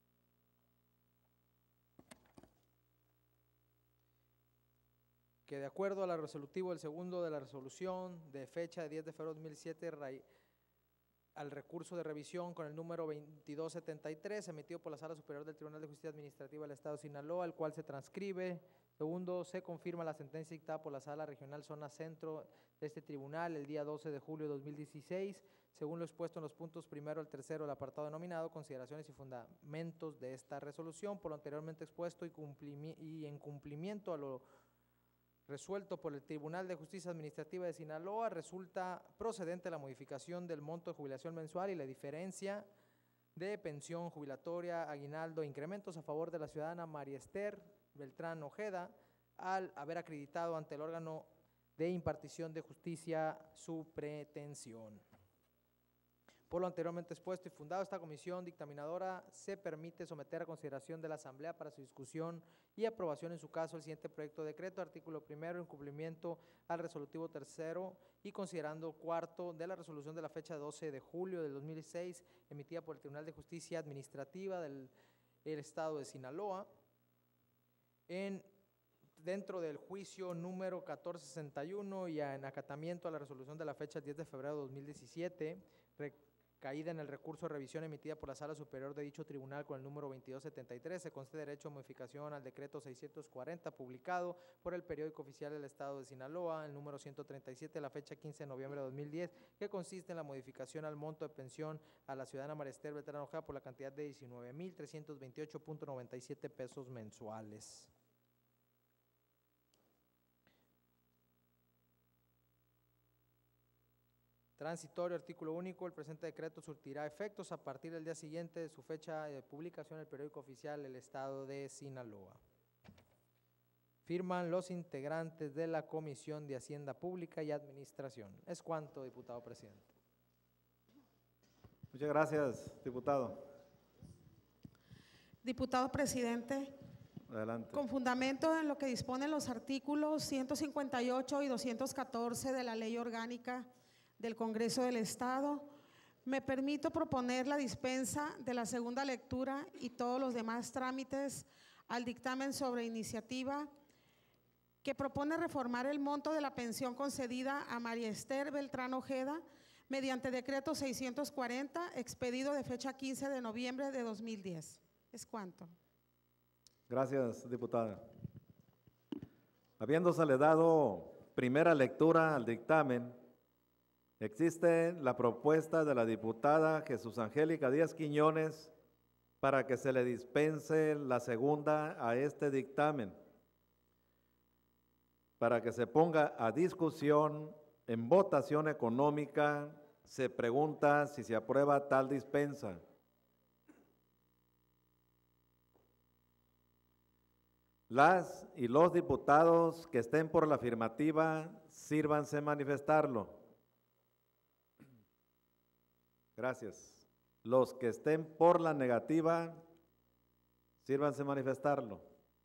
que de acuerdo a la resolutivo del segundo de la resolución de fecha de diez de febrero de dos mil siete, al recurso de revisión con el número veintidós setenta y tres, emitido por la Sala Superior del Tribunal de Justicia Administrativa del Estado de Sinaloa, el cual se transcribe. Segundo, se confirma la sentencia dictada por la Sala Regional Zona Centro de este tribunal el día doce de julio de dos mil dieciséis, según lo expuesto en los puntos primero al tercero del apartado denominado consideraciones y fundamentos de esta resolución. Por lo anteriormente expuesto y, y en cumplimiento a lo resuelto por el Tribunal de Justicia Administrativa de Sinaloa, resulta procedente la modificación del monto de jubilación mensual y la diferencia de pensión jubilatoria, aguinaldo e incrementos a favor de la ciudadana María Esther Beltrán Ojeda, al haber acreditado ante el órgano de impartición de justicia su pretensión. Por lo anteriormente expuesto y fundado, esta comisión dictaminadora se permite someter a consideración de la Asamblea para su discusión y aprobación en su caso el siguiente proyecto de decreto, artículo primero, en cumplimiento al resolutivo tercero y considerando cuarto de la resolución de la fecha doce de julio del dos mil seis, emitida por el Tribunal de Justicia Administrativa del el Estado de Sinaloa, en dentro del juicio número catorce sesenta y uno y en acatamiento a la resolución de la fecha diez de febrero de dos mil diecisiete, recaída en el recurso de revisión emitida por la Sala Superior de dicho tribunal con el número veintidós setenta y tres, se concede derecho a modificación al decreto seiscientos cuarenta publicado por el periódico oficial del Estado de Sinaloa, el número ciento treinta y siete, la fecha quince de noviembre de dos mil diez, que consiste en la modificación al monto de pensión a la ciudadana María Esther Beltrán Ojeda por la cantidad de diecinueve mil trescientos veintiocho punto noventa y siete pesos mensuales. Transitorio, artículo único, el presente decreto surtirá efectos a partir del día siguiente de su fecha de publicación en el periódico oficial del Estado de Sinaloa. Firman los integrantes de la Comisión de Hacienda Pública y Administración. Es cuanto, diputado presidente. Muchas gracias, diputado. Diputado presidente. Adelante. Con fundamento en lo que disponen los artículos ciento cincuenta y ocho y doscientos catorce de la Ley Orgánica del Congreso del Estado, me permito proponer la dispensa de la segunda lectura y todos los demás trámites al dictamen sobre iniciativa que propone reformar el monto de la pensión concedida a María Esther Beltrán Ojeda mediante decreto seiscientos cuarenta expedido de fecha quince de noviembre de dos mil diez. ¿Es cuánto? Gracias, diputada. Habiéndosele dado primera lectura al dictamen, existe la propuesta de la diputada Jesús Angélica Díaz Quiñones para que se le dispense la segunda a este dictamen, para que se ponga a discusión en votación económica. Se pregunta si se aprueba tal dispensa. Las y los diputados que estén por la afirmativa, sírvanse manifestarlo. Gracias. Los que estén por la negativa, sírvanse manifestarlo.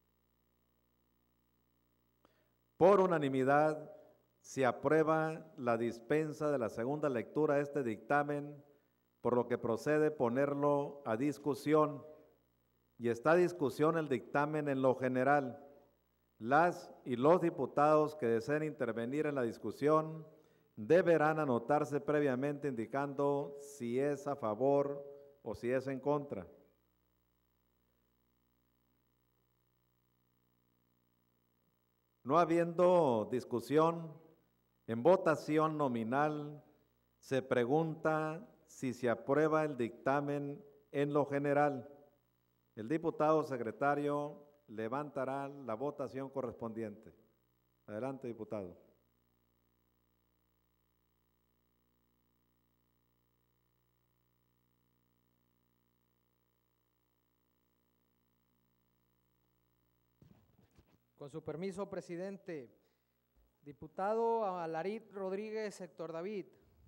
Por unanimidad, se aprueba la dispensa de la segunda lectura a este dictamen, por lo que procede ponerlo a discusión. Y está a discusión el dictamen en lo general. Las y los diputados que deseen intervenir en la discusión deberán anotarse previamente indicando si es a favor o si es en contra. No habiendo discusión, en votación nominal se pregunta si se aprueba el dictamen en lo general. El diputado secretario levantará la votación correspondiente. Adelante, diputado. Con su permiso, presidente. Diputado Alarit Rodríguez Héctor David.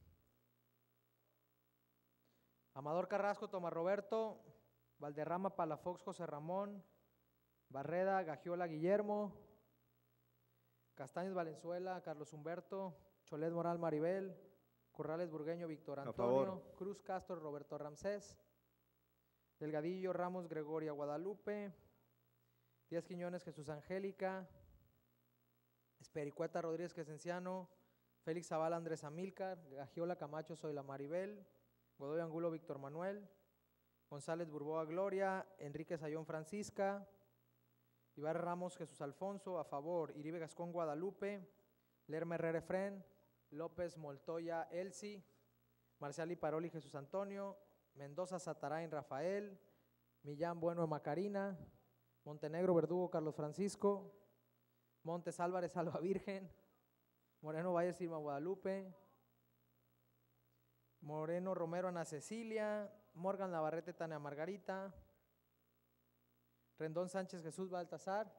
Amador Carrasco Tomás Roberto. Valderrama Palafox José Ramón. Barreda Gagiola Guillermo. Castaños Valenzuela Carlos Humberto. Cholet Moral Maribel. Corrales Burgueño Víctor Antonio. Cruz Castro Roberto Ramsés. Delgadillo Ramos Gregoria Guadalupe. Díaz Quiñones Jesús Angélica. Espericueta Rodríguez Quesenciano. Félix Zavala Andrés Amílcar. Gagiola Camacho Zoila Maribel. Godoy Angulo Víctor Manuel. González Burboa Gloria. Enrique Sayón Francisca. Ibarra Ramos Jesús Alfonso. A favor. Iribe Gascón Guadalupe. Lerma Herrera Efrén. López Moltoya Elsie. Marcial Paroli Jesús Antonio. Mendoza Satarain Rafael. Millán Bueno Macarina. Montenegro Verdugo Carlos Francisco. Montes Álvarez Alba Virgen. Moreno Valles Irma Guadalupe. Moreno Romero Ana Cecilia. Morgan Navarrete Tania Margarita. Rendón Sánchez Jesús Baltasar.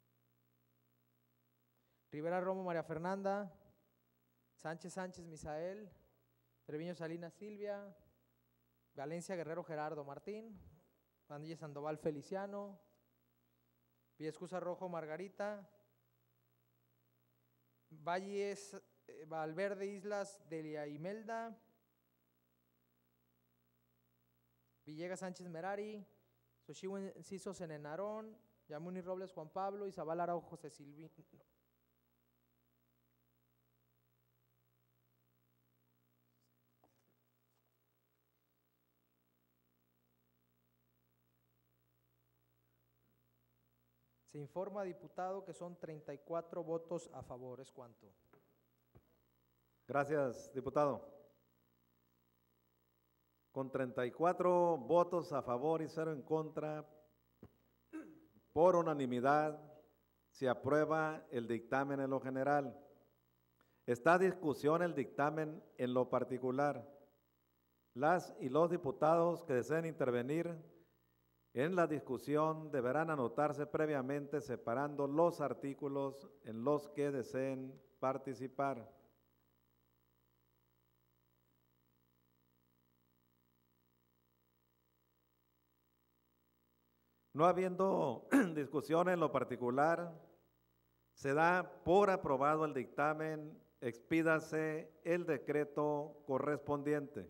Rivera Romo María Fernanda. Sánchez Sánchez Misael. Treviño Salinas Silvia. Valencia Guerrero Gerardo Martín. Pandilla Sandoval Feliciano. Villaescusa Rojo Margarita. Valles eh, Valverde Islas Delia Imelda. Villegas Sánchez Merari. Sushiwo Enciso Zenenarón. Yamuni Robles Juan Pablo. Izabal Araujo José Silvino. Se informa, diputado, que son treinta y cuatro votos a favor. ¿Es cuánto? Gracias, diputado. Con treinta y cuatro votos a favor y cero en contra, por unanimidad, se aprueba el dictamen en lo general. Está a discusión el dictamen en lo particular. Las y los diputados que deseen intervenir en la discusión deberán anotarse previamente separando los artículos en los que deseen participar. No habiendo discusión en lo particular, se da por aprobado el dictamen, expídase el decreto correspondiente.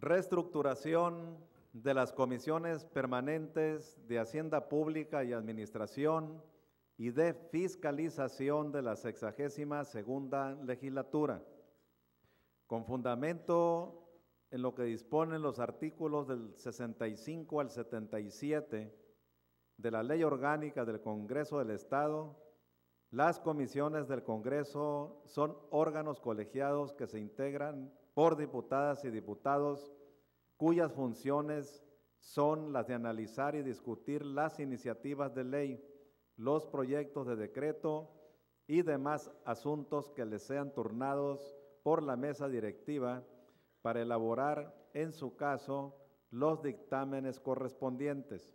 reestructuración de las comisiones permanentes de Hacienda Pública y Administración y de fiscalización de la sexagésima segunda legislatura, con fundamento en lo que disponen los artículos del sesenta y cinco al setenta y siete de la Ley Orgánica del Congreso del Estado. Las comisiones del Congreso son órganos colegiados que se integran por diputadas y diputados cuyas funciones son las de analizar y discutir las iniciativas de ley, los proyectos de decreto y demás asuntos que les sean turnados por la mesa directiva para elaborar, en su caso, los dictámenes correspondientes.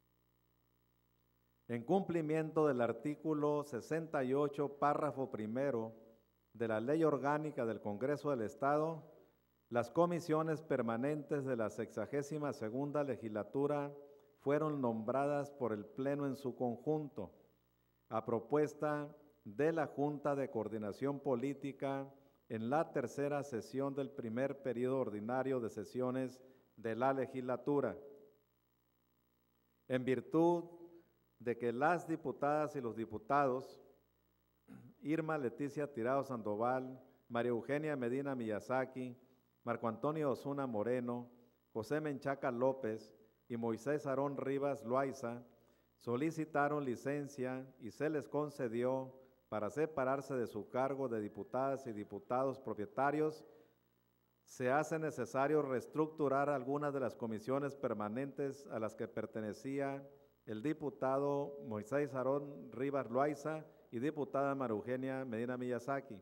En cumplimiento del artículo sesenta y ocho, párrafo primero de la Ley Orgánica del Congreso del Estado, las comisiones permanentes de la sexagésima segunda legislatura fueron nombradas por el Pleno en su conjunto, a propuesta de la Junta de Coordinación Política en la tercera sesión del primer periodo ordinario de sesiones de la legislatura. En virtud de que las diputadas y los diputados Irma Leticia Tirado Sandoval, María Eugenia Medina Miyazaki, Marco Antonio Osuna Moreno, José Menchaca López y Moisés Aarón Rivas Loaiza solicitaron licencia y se les concedió para separarse de su cargo de diputadas y diputados propietarios, se hace necesario reestructurar algunas de las comisiones permanentes a las que pertenecía el diputado Moisés Aarón Rivas Loaiza y diputada María Eugenia Medina Miyazaki.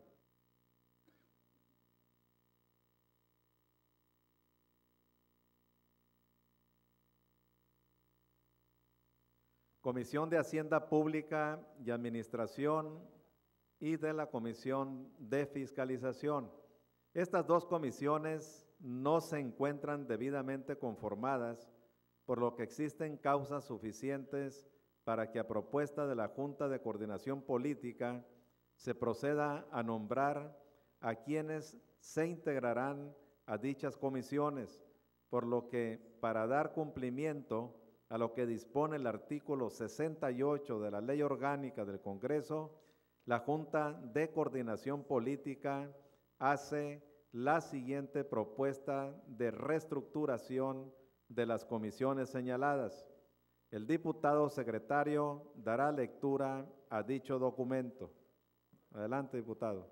Comisión de Hacienda Pública y Administración y de la Comisión de Fiscalización. Estas dos comisiones no se encuentran debidamente conformadas, por lo que existen causas suficientes para que a propuesta de la Junta de Coordinación Política se proceda a nombrar a quienes se integrarán a dichas comisiones, por lo que para dar cumplimiento a lo que dispone el artículo sesenta y ocho de la Ley Orgánica del Congreso, la Junta de Coordinación Política hace la siguiente propuesta de reestructuración de las comisiones señaladas. El diputado secretario dará lectura a dicho documento. Adelante, diputado.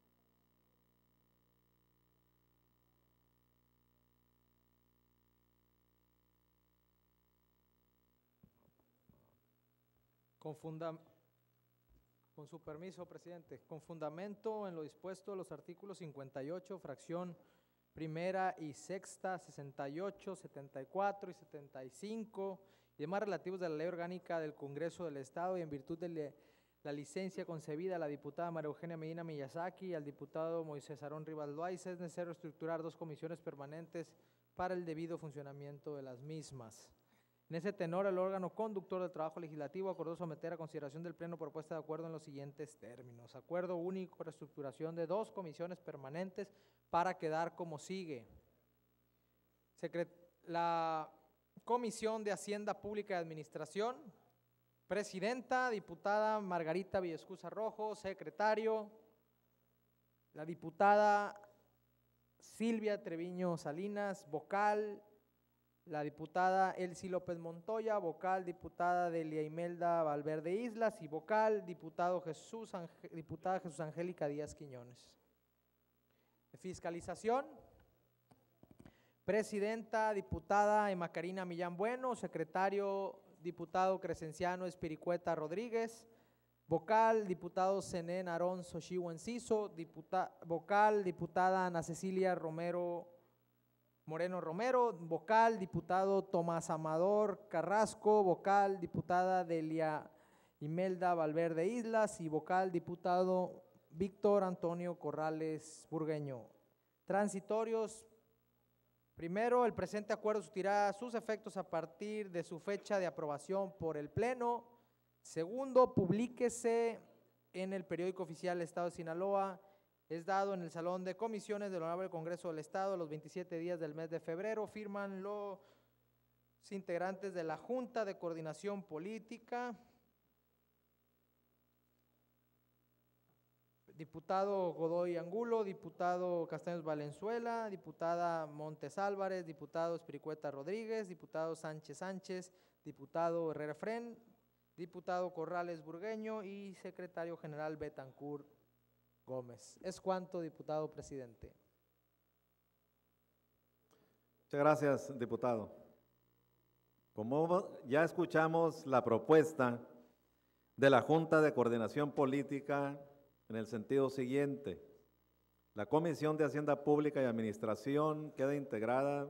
Con, funda con su permiso, presidente, con fundamento en lo dispuesto de los artículos cincuenta y ocho, fracción primera y sexta, sesenta y ocho, setenta y cuatro y setenta y cinco y demás relativos de la Ley Orgánica del Congreso del Estado, y en virtud de le, la licencia concebida a la diputada María Eugenia Medina Miyazaki y al diputado Moisés Aarón Rivas Loaiza, es necesario estructurar dos comisiones permanentes para el debido funcionamiento de las mismas. En ese tenor, el órgano conductor del trabajo legislativo acordó someter a consideración del Pleno propuesta de acuerdo en los siguientes términos. Acuerdo único, reestructuración de dos comisiones permanentes para quedar como sigue. Secret la Comisión de Hacienda Pública y Administración, presidenta, diputada Margarita Villescusa Rojo, secretario, la diputada Silvia Treviño Salinas, vocal, la diputada Elsie López Montoya, vocal, diputada Delia Imelda Valverde Islas y vocal, diputado Jesús, diputada Jesús Angélica Díaz Quiñones. De fiscalización, presidenta, diputada Emma Karina Millán Bueno, secretario, diputado Crescenciano Espiricueta Rodríguez, vocal, diputado Zenén Aarón Xochitl Enciso, diputa, vocal, diputada Ana Cecilia Romero Moreno Romero, vocal, diputado Tomás Amador Carrasco, vocal, diputada Delia Imelda Valverde Islas y vocal, diputado Víctor Antonio Corrales Burgueño. Transitorios. Primero, el presente acuerdo surtirá sus efectos a partir de su fecha de aprobación por el Pleno. Segundo, publíquese en el periódico oficial del Estado de Sinaloa es dado en el Salón de Comisiones del Honorable Congreso del Estado los veintisiete días del mes de febrero. Firman los integrantes de la Junta de Coordinación Política. Diputado Godoy Angulo, diputado Castaños Valenzuela, diputada Montes Álvarez, diputado Espiricueta Rodríguez, diputado Sánchez Sánchez, diputado Herrera Fren, diputado Corrales Burgueño y secretario general Betancourt Gómez. Es cuanto, diputado presidente. Muchas gracias, diputado. Como ya escuchamos la propuesta de la Junta de Coordinación Política en el sentido siguiente: la Comisión de Hacienda Pública y Administración queda integrada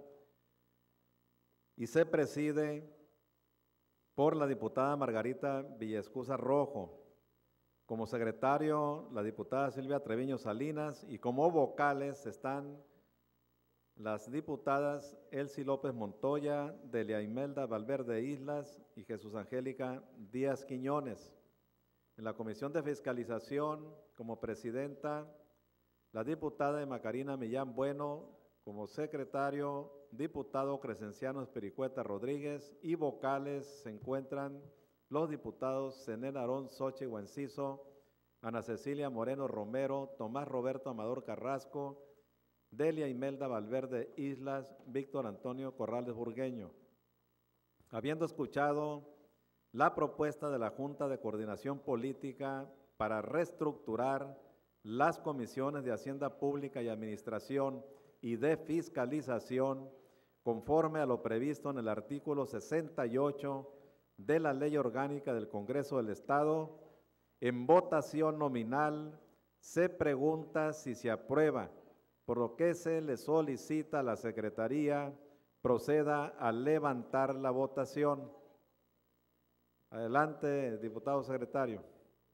y se preside por la diputada Margarita Villescusa Rojo, como secretario la diputada Silvia Treviño Salinas, y como vocales están las diputadas Elsie López Montoya, Delia Imelda Valverde Islas y Jesús Angélica Díaz Quiñones. En la Comisión de Fiscalización, como presidenta, la diputada Macarina Millán Bueno, como secretario, diputado Crescenciano Espiricueta Rodríguez, y vocales se encuentran los diputados Zenén Aarón Xochitl Huenciso, Ana Cecilia Moreno Romero, Tomás Roberto Amador Carrasco, Delia Imelda Valverde Islas, Víctor Antonio Corrales Burgueño. Habiendo escuchado la propuesta de la Junta de Coordinación Política para reestructurar las comisiones de Hacienda Pública y Administración y de Fiscalización, conforme a lo previsto en el artículo sesenta y ocho de la Ley Orgánica del Congreso del Estado, en votación nominal se pregunta si se aprueba, por lo que se le solicita a la Secretaría proceda a levantar la votación. Adelante, diputado secretario.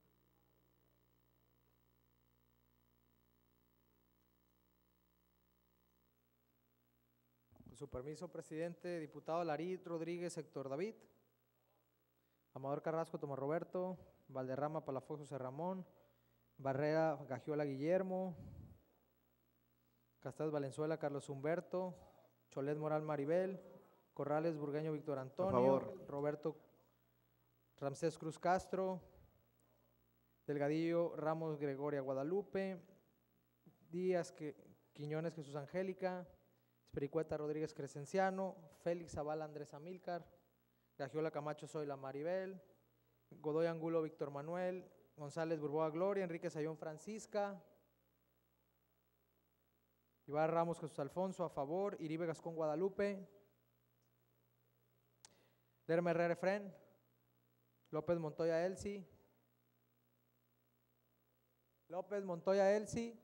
Con su permiso, presidente, diputado Larid Rodríguez Héctor David, Amador Carrasco Tomás Roberto, Valderrama Palafox José Ramón, Barrera Gagiola Guillermo, Castaños Valenzuela Carlos Humberto, Cholet Moral Maribel, Corrales Burgueño Víctor Antonio, Roberto Ramsés Cruz Castro, Delgadillo Ramos Gregoria Guadalupe, Díaz que, Quiñones Jesús Angélica, Espiricueta Rodríguez Crescenciano, Félix Zavala Andrés Amílcar, Gagiola Camacho Zoila Maribel, Godoy Angulo Víctor Manuel, González Burboa Gloria, Enrique Sayón Francisca, Ibarra Ramos Jesús Alfonso a favor, Iribe Gascón Guadalupe, Lerma Herrera Efren, López Montoya Elsie, López Montoya Elsie,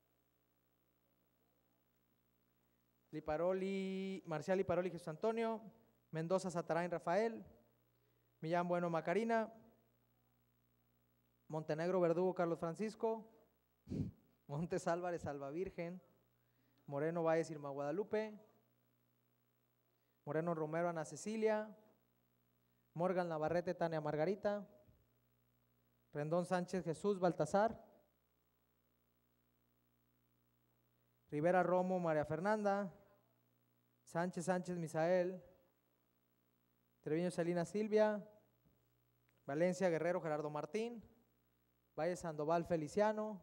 Liparoli, Marcial Liparoli Jesús Antonio, Mendoza Satarain Rafael, Millán Bueno Macarina, Montenegro Verdugo Carlos Francisco, Montes Álvarez Alba Virgen, Moreno Valles Irma Guadalupe, Moreno Romero Ana Cecilia, Morgan Navarrete Tania Margarita, Rendón Sánchez Jesús Baltasar, Rivera Romo María Fernanda, Sánchez Sánchez Misael, Treviño Salinas Silvia, Valencia Guerrero Gerardo Martín, Valle Sandoval Feliciano,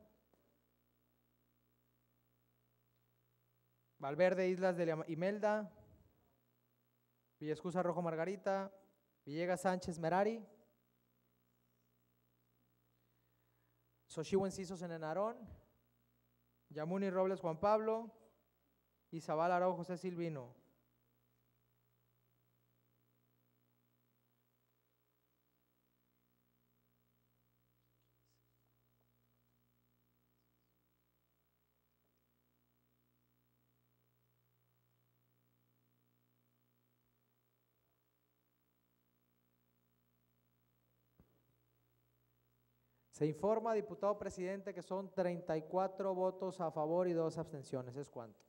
Valverde Islas de Imelda, Villescusa Rojo Margarita, Villegas Sánchez Merari, Xochitl Enciso Zenén Aarón, Yamuni Robles Juan Pablo y Zavala Araujo José Silvino. Se informa, diputado presidente, que son treinta y cuatro votos a favor y dos abstenciones. ¿Es cuánto?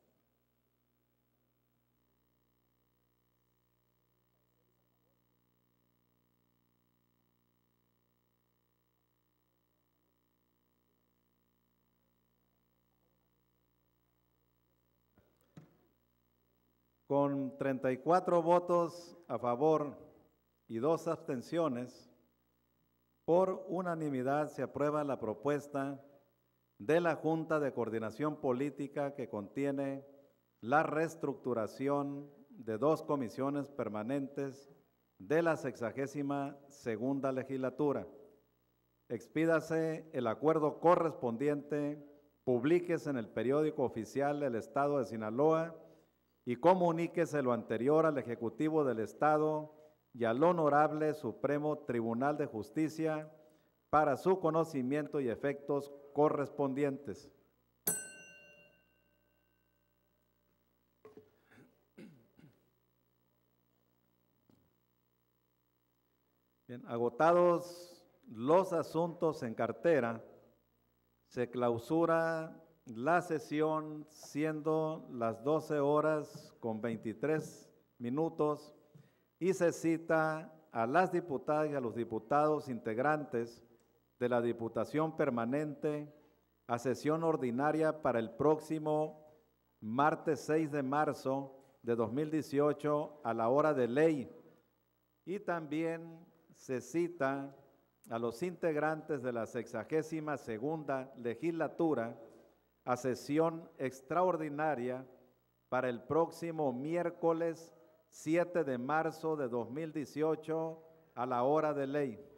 Con treinta y cuatro votos a favor y dos abstenciones, por unanimidad se aprueba la propuesta de la Junta de Coordinación Política que contiene la reestructuración de dos comisiones permanentes de la sexagésima segunda legislatura. Expídase el acuerdo correspondiente, publíquese en el periódico oficial del Estado de Sinaloa y comuníquese lo anterior al Ejecutivo del Estado y al Honorable Supremo Tribunal de Justicia para su conocimiento y efectos correspondientes. Bien, agotados los asuntos en cartera, se clausura la sesión siendo las doce horas con veintitrés minutos y se cita a las diputadas y a los diputados integrantes de la Diputación Permanente a sesión ordinaria para el próximo martes seis de marzo de dos mil dieciocho a la hora de ley. Y también se cita a los integrantes de la sexagésima segunda legislatura a sesión extraordinaria para el próximo miércoles siete de marzo de dos mil dieciocho a la hora de ley.